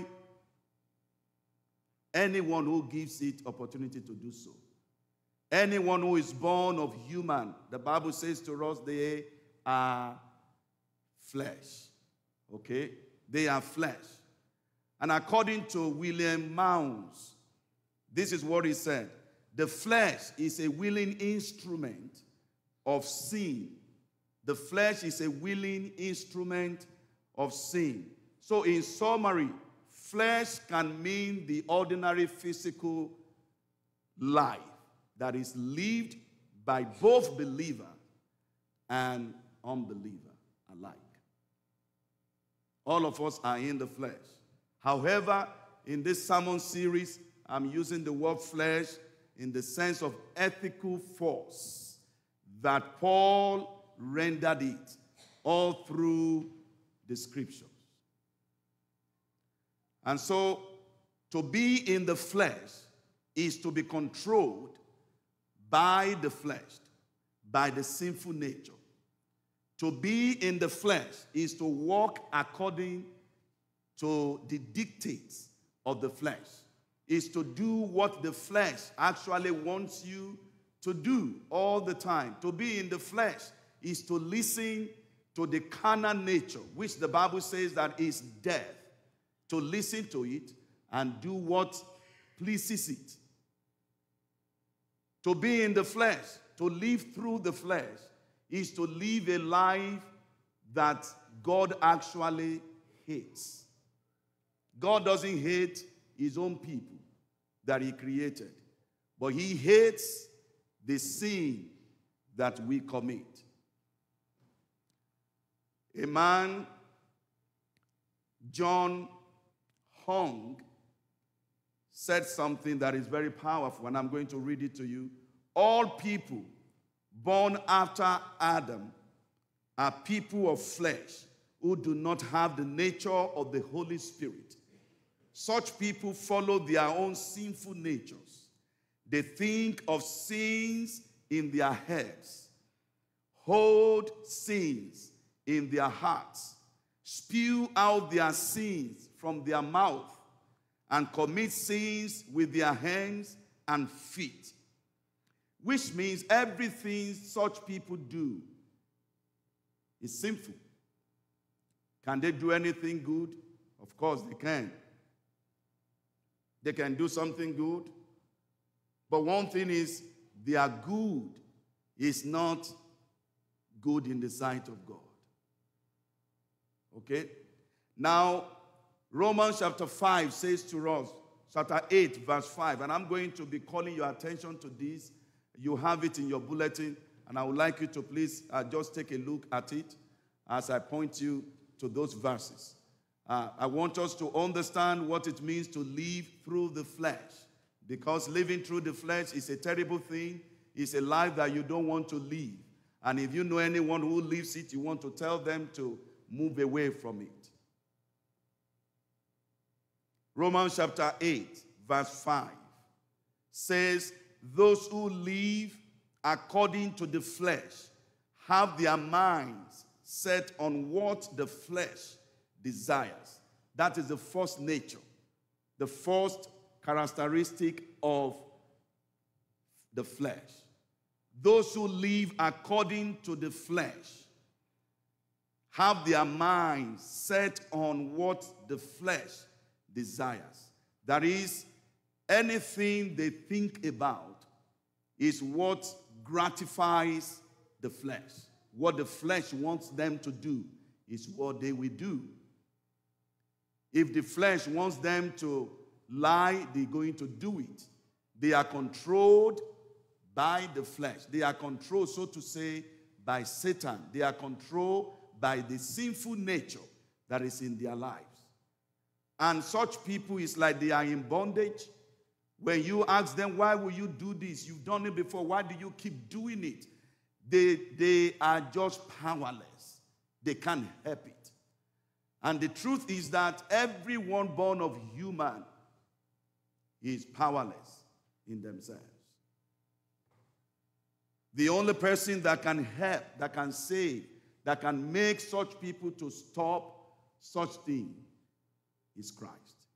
anyone who gives it opportunity to do so. Anyone who is born of human, the Bible says to us, they are flesh. Okay? They are flesh. And according to William Mounds, this is what he said. The flesh is a willing instrument of sin. The flesh is a willing instrument of sin. So in summary, flesh can mean the ordinary physical life that is lived by both believer and unbeliever alike. All of us are in the flesh. However, in this sermon series, I'm using the word flesh in the sense of ethical force that Paul rendered it all through the scriptures. And so, to be in the flesh is to be controlled by the flesh, by the sinful nature. To be in the flesh is to walk according to the dictates of the flesh, is to do what the flesh actually wants you to do all the time. To be in the flesh is to listen to the carnal nature, which the Bible says that is death. To listen to it and do what pleases it. To be in the flesh, to live through the flesh, is to live a life that God actually hates. God doesn't hate his own people that he created, but he hates the sin that we commit. A man, John Hong, said something that is very powerful, and I'm going to read it to you. All people born after Adam are people of flesh who do not have the nature of the Holy Spirit. Such people follow their own sinful natures. They think of sins in their heads, hold sins in their hearts, spew out their sins from their mouth, and commit sins with their hands and feet. Which means everything such people do is sinful. Can they do anything good? Of course they can. They can do something good. But one thing is, their good is not good in the sight of God. Okay? Now, Romans chapter five says to us, chapter eight, verse five, and I'm going to be calling your attention to this. You have it in your bulletin, and I would like you to please uh, just take a look at it as I point you to those verses. Uh, I want us to understand what it means to live through the flesh, because living through the flesh is a terrible thing. It's a life that you don't want to live. And if you know anyone who lives it, you want to tell them to move away from it. Romans chapter eight, verse five says, those who live according to the flesh have their minds set on what the flesh desires. That is the first nature, the first characteristic of the flesh. Those who live according to the flesh have their minds set on what the flesh desires. That is, anything they think about is what gratifies the flesh. What the flesh wants them to do is what they will do. If the flesh wants them to lie, they're going to do it. They are controlled by the flesh. They are controlled, so to say, by Satan. They are controlled by the sinful nature that is in their lives. And such people, is like they are in bondage. When you ask them, why will you do this? You've done it before. Why do you keep doing it? They, they are just powerless. They can't help it. And the truth is that everyone born of human is powerless in themselves. The only person that can help, that can save, that can make such people to stop such thing is Christ.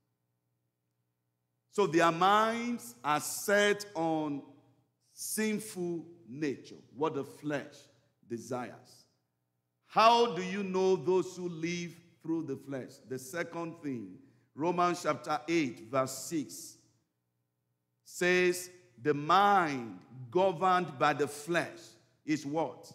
So their minds are set on sinful nature, what the flesh desires. How do you know those who live through the flesh. The second thing, Romans chapter eight, verse six, says the mind governed by the flesh is what?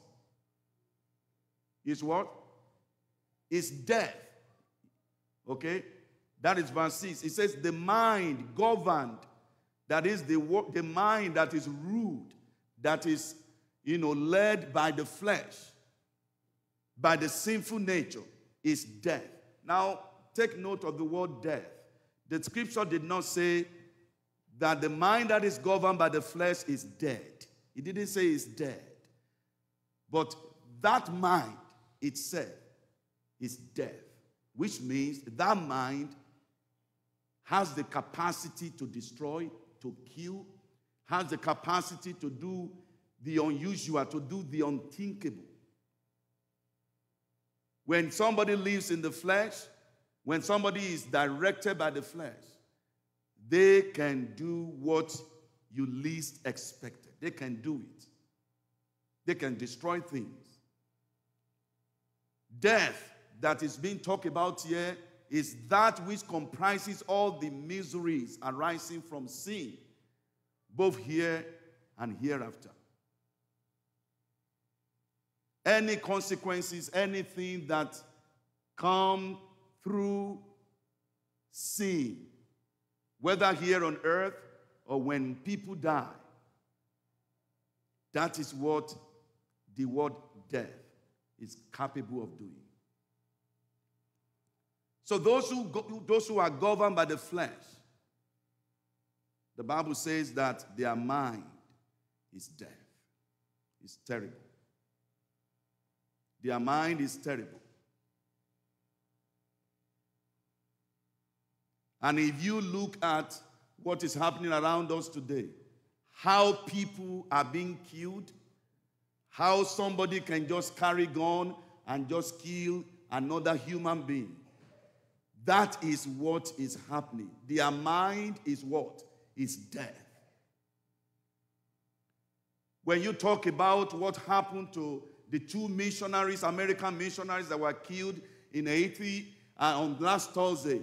Is what? Is death. Okay? That is verse six. It says the mind governed, that is the, the mind that is ruled, that is, you know, led by the flesh, by the sinful nature, is death. Now, take note of the word death. The scripture did not say that the mind that is governed by the flesh is dead. It didn't say it's dead. But that mind itself is death, which means that mind has the capacity to destroy, to kill, has the capacity to do the unusual, to do the unthinkable. When somebody lives in the flesh, when somebody is directed by the flesh, they can do what you least expected. They can do it. They can destroy things. Death that is being talked about here is that which comprises all the miseries arising from sin, both here and hereafter. Any consequences, anything that come through sin, whether here on earth or when people die, that is what the word death is capable of doing. So those who, go, those who are governed by the flesh, the Bible says that their mind is death. It's terrible. Their mind is terrible. And if you look at what is happening around us today, how people are being killed, how somebody can just carry gun and just kill another human being, that is what is happening. Their mind is what? Is death. When you talk about what happened to the two missionaries, American missionaries that were killed in Haiti uh, on last Thursday,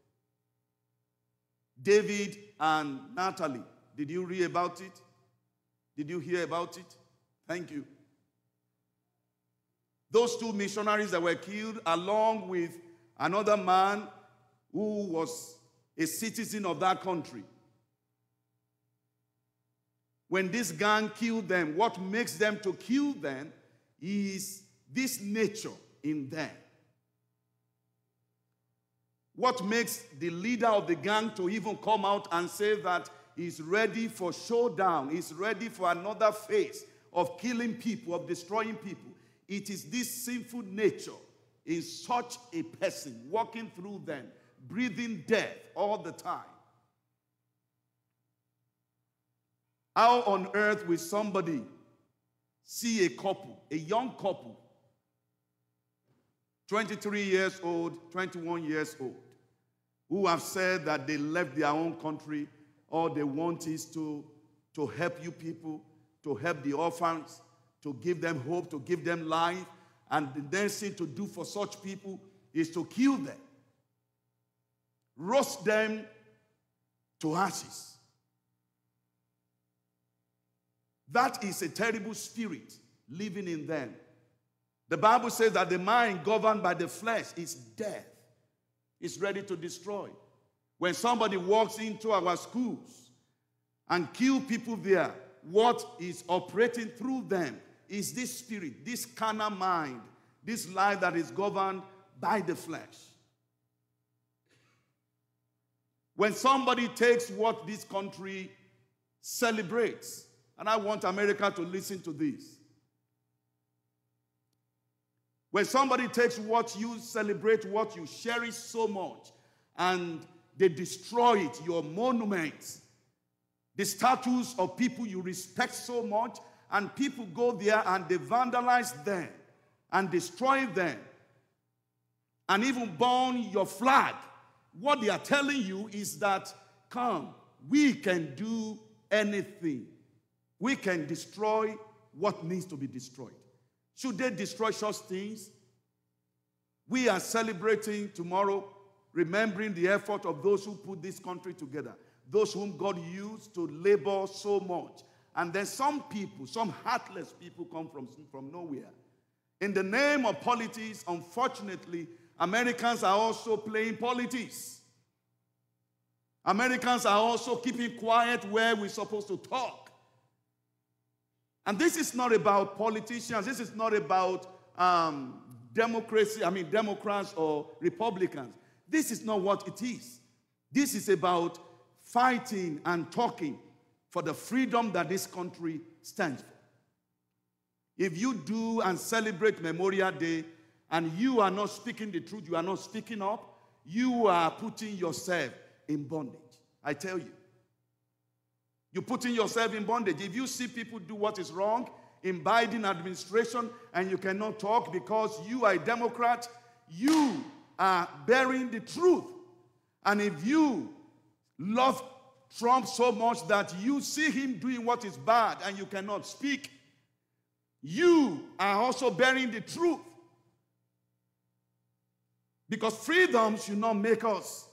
David and Natalie, did you read about it? Did you hear about it? Thank you. Those two missionaries that were killed, along with another man who was a citizen of that country. When this gang killed them, what makes them to kill them is this nature in them. What makes the leader of the gang to even come out and say that he's ready for showdown, he's ready for another phase of killing people, of destroying people. It is this sinful nature in such a person walking through them, breathing death all the time. How on earth will somebody see a couple, a young couple, twenty-three years old, twenty-one years old, who have said that they left their own country, all they want is to, to help you people, to help the orphans, to give them hope, to give them life, and the next thing to do for such people is to kill them, roast them to ashes. That is a terrible spirit living in them. The Bible says that the mind governed by the flesh is death. It's ready to destroy. When somebody walks into our schools and kills people there, what is operating through them is this spirit, this carnal mind, this life that is governed by the flesh. When somebody takes what this country celebrates, and I want America to listen to this. When somebody takes what you celebrate, what you cherish so much, and they destroy it, your monuments, the statues of people you respect so much, and people go there and they vandalize them and destroy them and even burn your flag. What they are telling you is that, come, we can do anything. We can destroy what needs to be destroyed. Should they destroy such things? We are celebrating tomorrow, remembering the effort of those who put this country together, those whom God used to labor so much. And then some people, some heartless people come from, from nowhere. In the name of politics, unfortunately, Americans are also playing politics. Americans are also keeping quiet where we're supposed to talk. And this is not about politicians. This is not about um, democracy, I mean Democrats or Republicans. This is not what it is. This is about fighting and talking for the freedom that this country stands for. If you do and celebrate Memorial Day and you are not speaking the truth, you are not speaking up, you are putting yourself in bondage. I tell you. You're putting yourself in bondage. If you see people do what is wrong in Biden administration and you cannot talk because you are a Democrat, you are bearing the truth. And if you love Trump so much that you see him doing what is bad and you cannot speak, you are also bearing the truth. Because freedom should not make us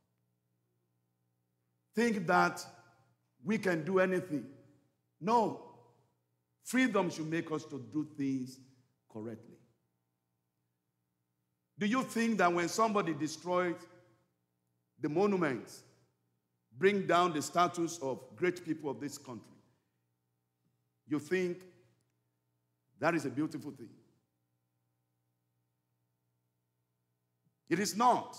think that we can do anything. No. Freedom should make us to do things correctly. Do you think that when somebody destroys the monuments, bring down the status of great people of this country, you think that is a beautiful thing? It is not.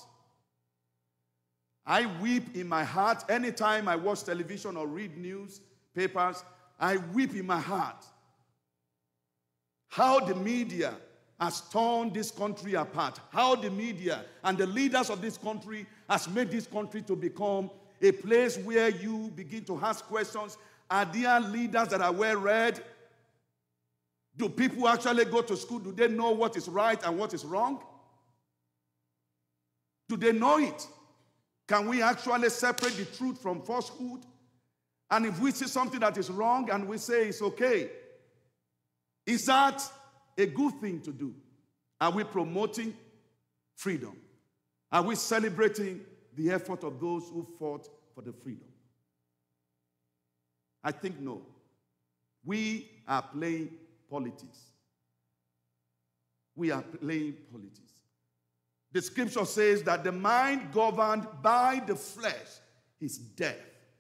I weep in my heart anytime I watch television or read newspapers. I weep in my heart how the media has torn this country apart, how the media and the leaders of this country has made this country to become a place where you begin to ask questions. Are there leaders that are well read? Do people actually go to school? Do they know what is right and what is wrong? Do they know it? Can we actually separate the truth from falsehood? And if we see something that is wrong and we say it's okay, is that a good thing to do? Are we promoting freedom? Are we celebrating the effort of those who fought for the freedom? I think no. We are playing politics. We are playing politics. The scripture says that the mind governed by the flesh is death.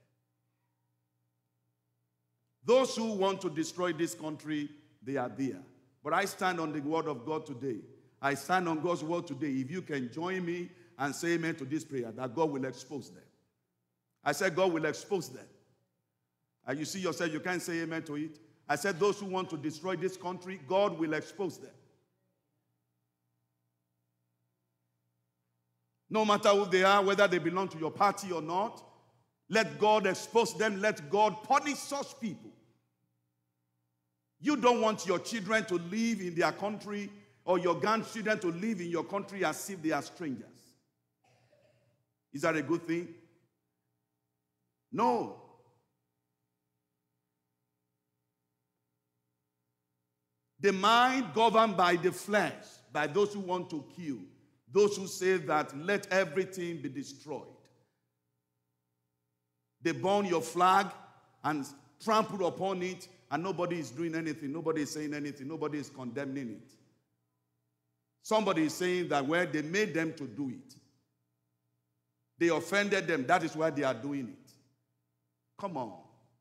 Those who want to destroy this country, they are there. But I stand on the word of God today. I stand on God's word today. If you can join me and say amen to this prayer, that God will expose them. I said God will expose them. And you see yourself, you can't say amen to it. I said those who want to destroy this country, God will expose them. No matter who they are, whether they belong to your party or not, let God expose them. Let God punish such people. You don't want your children to live in their country or your grandchildren to live in your country as if they are strangers. Is that a good thing? No. The mind governed by the flesh, by those who want to kill, those who say that let everything be destroyed. They burn your flag and trample upon it, and nobody is doing anything. Nobody is saying anything. Nobody is condemning it. Somebody is saying that, well, they made them to do it. They offended them. That is why they are doing it. Come on.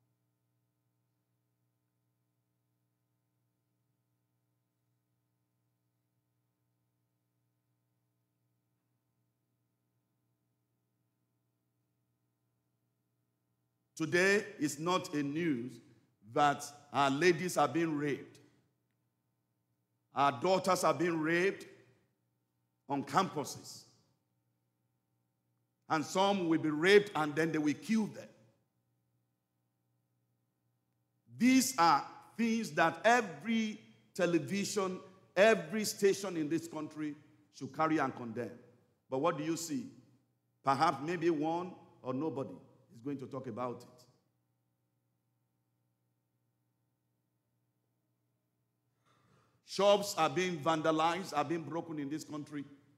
Today is not a news that our ladies are being raped. Our daughters are being raped on campuses. And some will be raped and then they will kill them. These are things that every television, every station in this country should carry and condemn. But what do you see? Perhaps maybe one or nobody is going to talk about it. Shops are being vandalized, are being broken in this country.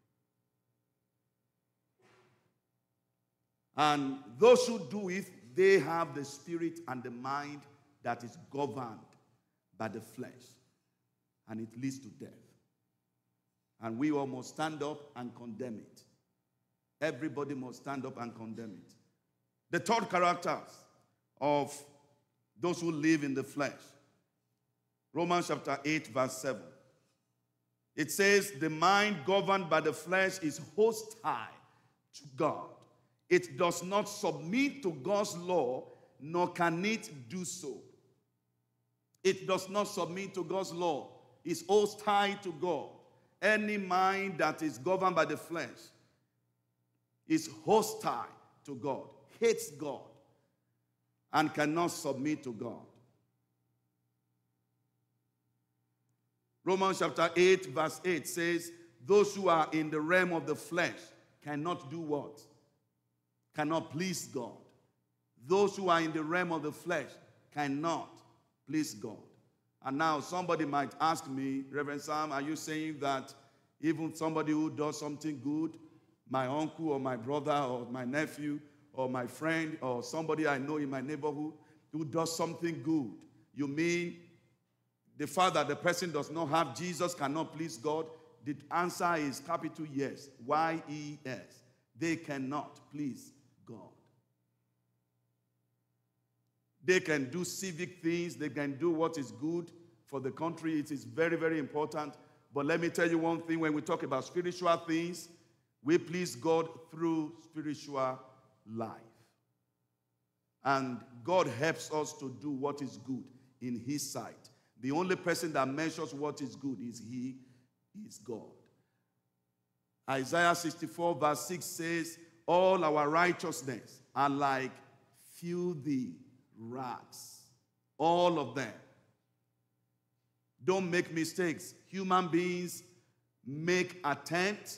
And those who do it, they have the spirit and the mind that is governed by the flesh. And it leads to death. And we all must stand up and condemn it. Everybody must stand up and condemn it. The third characters of those who live in the flesh. Romans chapter eight, verse seven. It says, the mind governed by the flesh is hostile to God. It does not submit to God's law, nor can it do so. It does not submit to God's law. It's hostile to God. Any mind that is governed by the flesh is hostile to God, hates God, and cannot submit to God. Romans chapter eight, verse eight says, those who are in the realm of the flesh cannot do what? Cannot please God. Those who are in the realm of the flesh cannot please God. And now somebody might ask me, Reverend Sam, are you saying that even somebody who does something good, my uncle or my brother or my nephew or my friend or somebody I know in my neighborhood who does something good, you mean the fact that the person does not have Jesus cannot please God? The answer is capital yes. Y E S. They cannot please God. They can do civic things. They can do what is good for the country. It is very, very important. But let me tell you one thing. When we talk about spiritual things, we please God through spiritual life. And God helps us to do what is good in his sight. The only person that measures what is good is he, is God. Isaiah sixty-four verse six says, all our righteousness are like filthy rags. All of them. Don't make mistakes. Human beings make attempts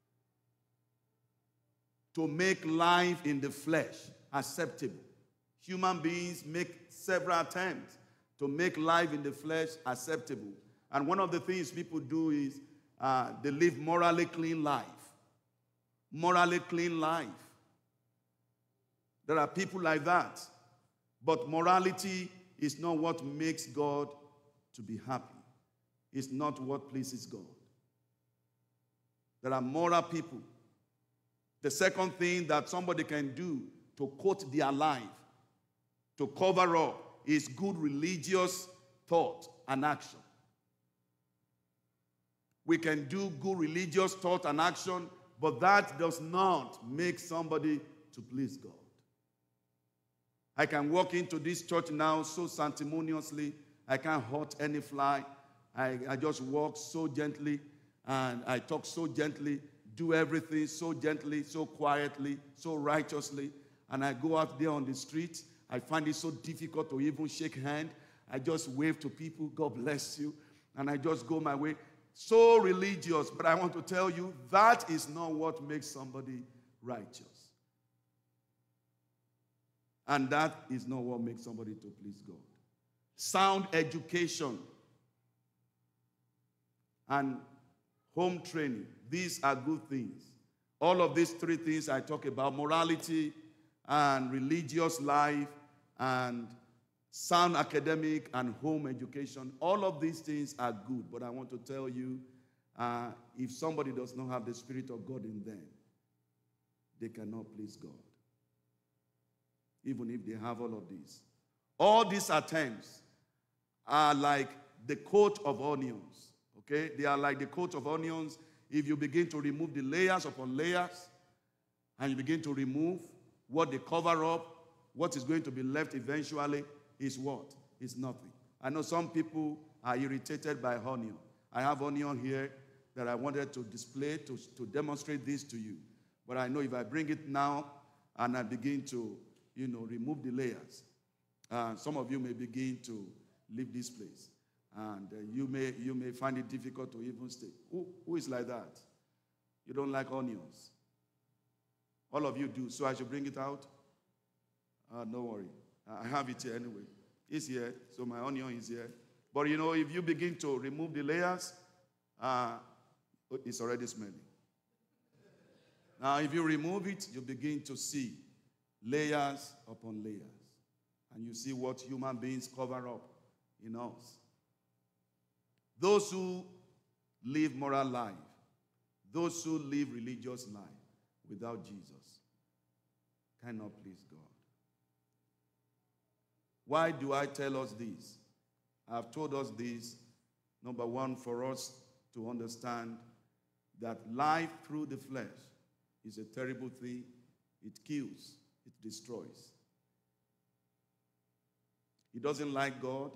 to make life in the flesh acceptable. Human beings make several attempts to make life in the flesh acceptable. And one of the things people do is uh, they live morally clean life. Morally clean life. There are people like that. But morality is not what makes God to be happy. It's not what pleases God. There are moral people. The second thing that somebody can do to coat their life, to cover up, is good religious thought and action. We can do good religious thought and action, but that does not make somebody to please God. I can walk into this church now so sanctimoniously. I can't hurt any fly. I, I just walk so gently, and I talk so gently, do everything so gently, so quietly, so righteously. And I go out there on the street. I find it so difficult to even shake hands. I just wave to people, God bless you, and I just go my way. So religious, but I want to tell you, that is not what makes somebody righteous. And that is not what makes somebody to please God. Sound education and home training, these are good things. All of these three things I talk about, morality and religious life and sound academic and home education, all of these things are good. But I want to tell you, uh, if somebody does not have the Spirit of God in them, they cannot please God. Even if they have all of these. All these attempts are like the coat of onions. Okay? They are like the coat of onions. If you begin to remove the layers upon layers, and you begin to remove what they cover up, what is going to be left eventually is what? Is nothing. I know some people are irritated by onion. I have onion here that I wanted to display to, to demonstrate this to you. But I know if I bring it now and I begin to, you know, remove the layers, uh, some of you may begin to leave this place. And uh, you may you may find it difficult to even stay. Who, who is like that? You don't like onions. All of you do. So I should bring it out? Uh, don't worry. I have it here anyway. It's here. So my onion is here. But you know, if you begin to remove the layers, uh, it's already smelling. Now, if you remove it, you begin to see layers upon layers. And you see what human beings cover up in us. Those who live moral life, those who live religious life without Jesus cannot please God. Why do I tell us this? I've told us this, number one, for us to understand that life through the flesh is a terrible thing. It kills, it destroys. He doesn't like God.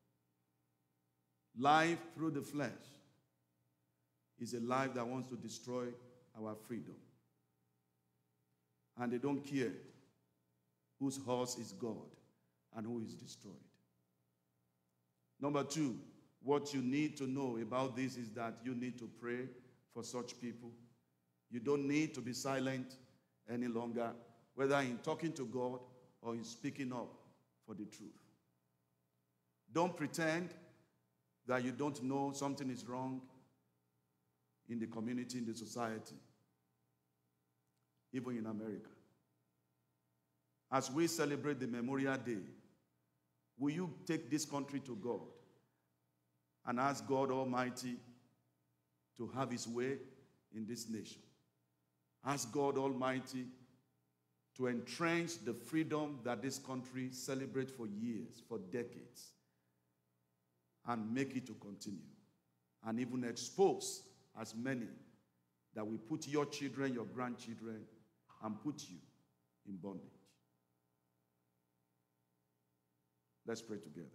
Life through the flesh is a life that wants to destroy our freedom. And they don't care whose horse is God and who is destroyed. Number two, what you need to know about this is that you need to pray for such people. You don't need to be silent any longer, whether in talking to God or in speaking up for the truth. Don't pretend that you don't know something is wrong in the community, in the society, even in America. As we celebrate the Memorial Day, will you take this country to God and ask God Almighty to have his way in this nation? Ask God Almighty to entrench the freedom that this country celebrates for years, for decades, and make it to continue, and even expose as many that will put your children, your grandchildren, and put you in bondage. Let's pray together.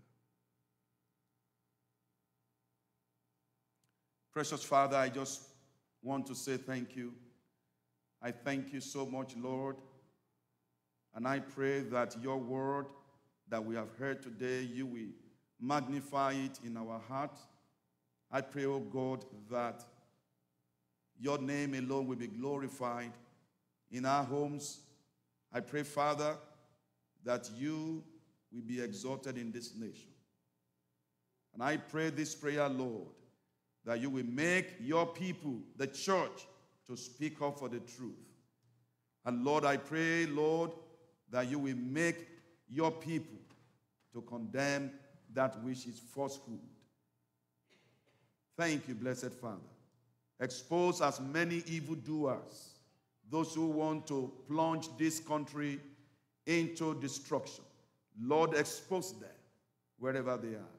Precious Father, I just want to say thank you. I thank you so much, Lord. And I pray that your word that we have heard today, you will magnify it in our heart. I pray, oh God, that your name alone will be glorified in our homes. I pray, Father, that you will be exalted in this nation. And I pray this prayer, Lord, that you will make your people, the church, to speak up for the truth. And Lord, I pray, Lord, that you will make your people to condemn that which is falsehood. Thank you, blessed Father. Expose as many evildoers, those who want to plunge this country into destruction. Lord, expose them wherever they are.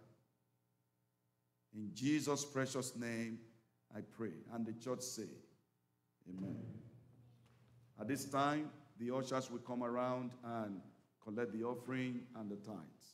In Jesus' precious name, I pray. And the church say, amen. At this time, the ushers will come around and collect the offering and the tithes.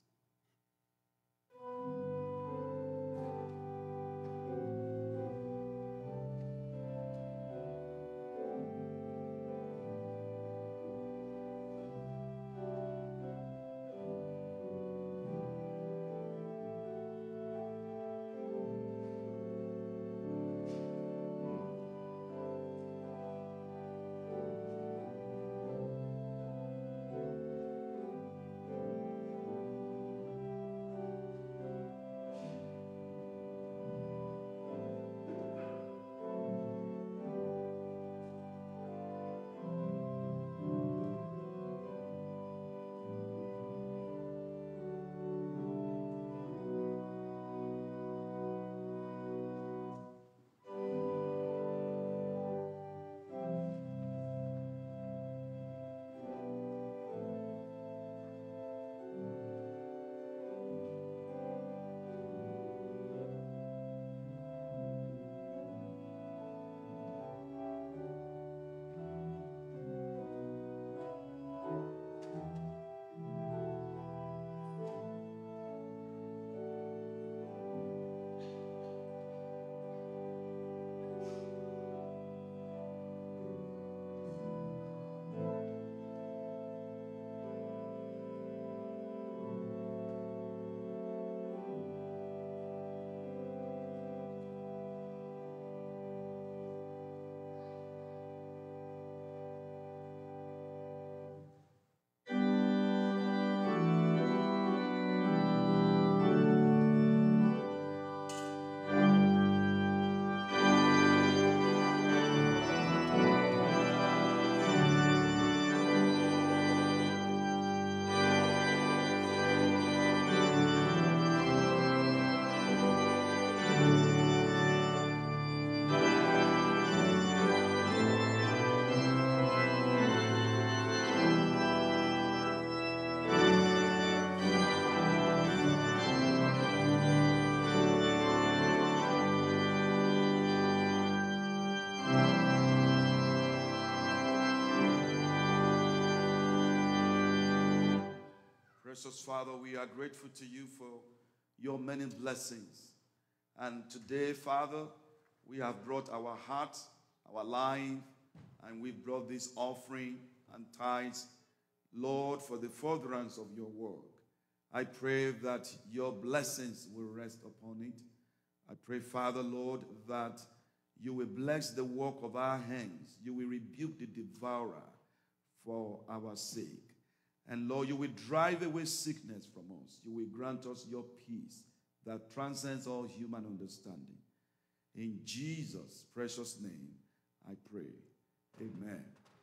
Precious Father, we are grateful to you for your many blessings. And today, Father, we have brought our heart, our life, and we've brought this offering and tithes, Lord, for the furtherance of your work. I pray that your blessings will rest upon it. I pray, Father, Lord, that you will bless the work of our hands. You will rebuke the devourer for our sake. And Lord, you will drive away sickness from us. You will grant us your peace that transcends all human understanding. In Jesus' precious name, I pray. Amen.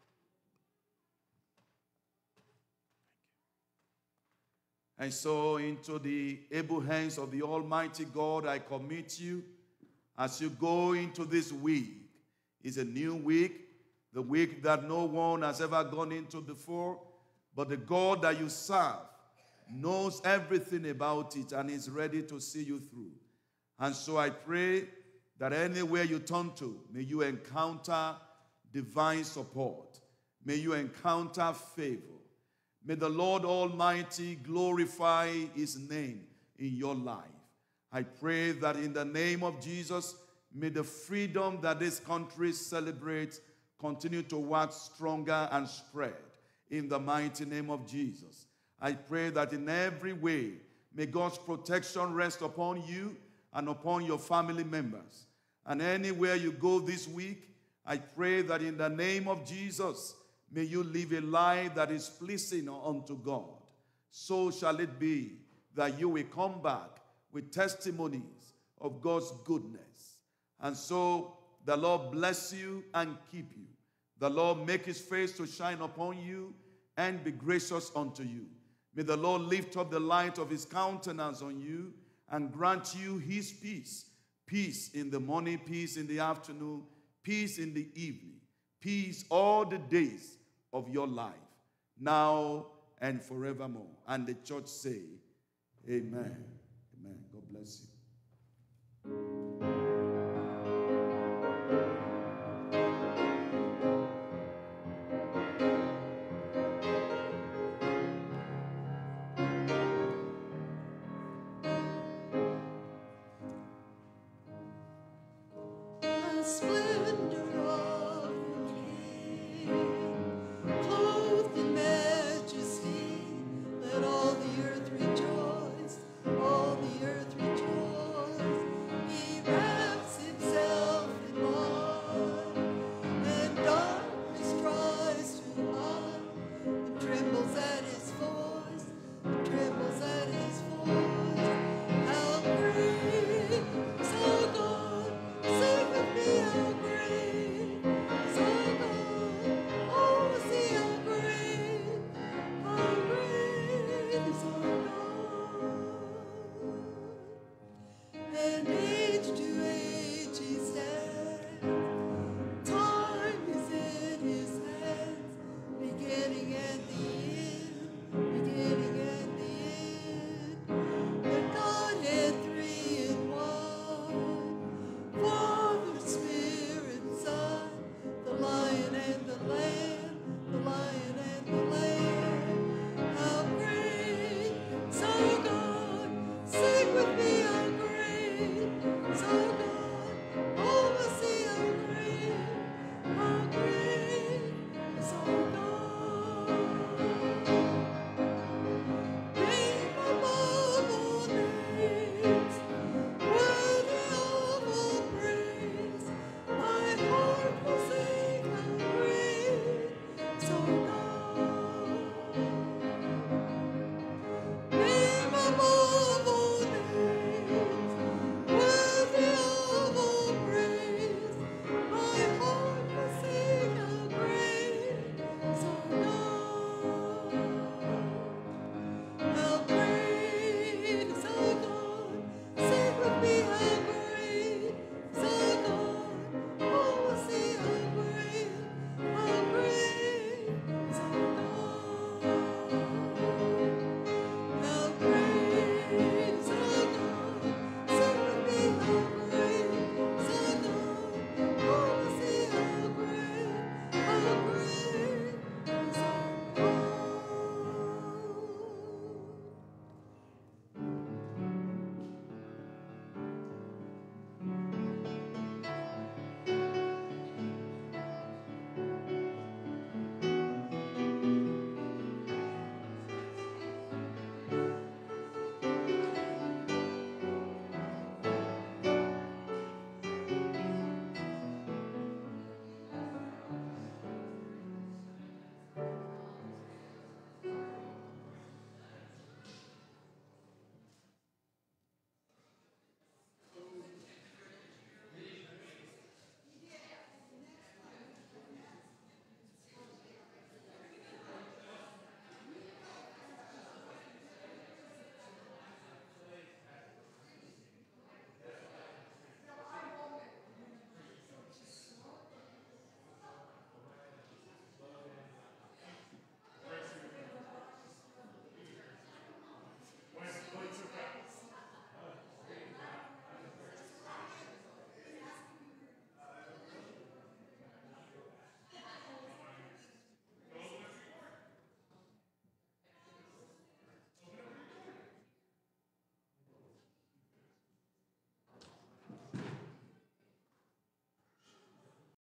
And so into the able hands of the Almighty God, I commit you as you go into this week. It's a new week, the week that no one has ever gone into before, but the God that you serve knows everything about it and is ready to see you through. And so I pray that anywhere you turn to, may you encounter divine support. May you encounter favor. May the Lord Almighty glorify his name in your life. I pray that in the name of Jesus, may the freedom that this country celebrates continue to wax stronger and spread in the mighty name of Jesus. I pray that in every way, may God's protection rest upon you and upon your family members. And anywhere you go this week, I pray that in the name of Jesus, may you live a life that is pleasing unto God. So shall it be that you will come back with testimonies of God's goodness. And so the Lord bless you and keep you. The Lord make his face to shine upon you and be gracious unto you. May the Lord lift up the light of his countenance on you and grant you his peace. Peace in the morning, peace in the afternoon, peace in the evening, peace all the days of your life, now and forevermore. And the church say, amen. Amen. God bless you.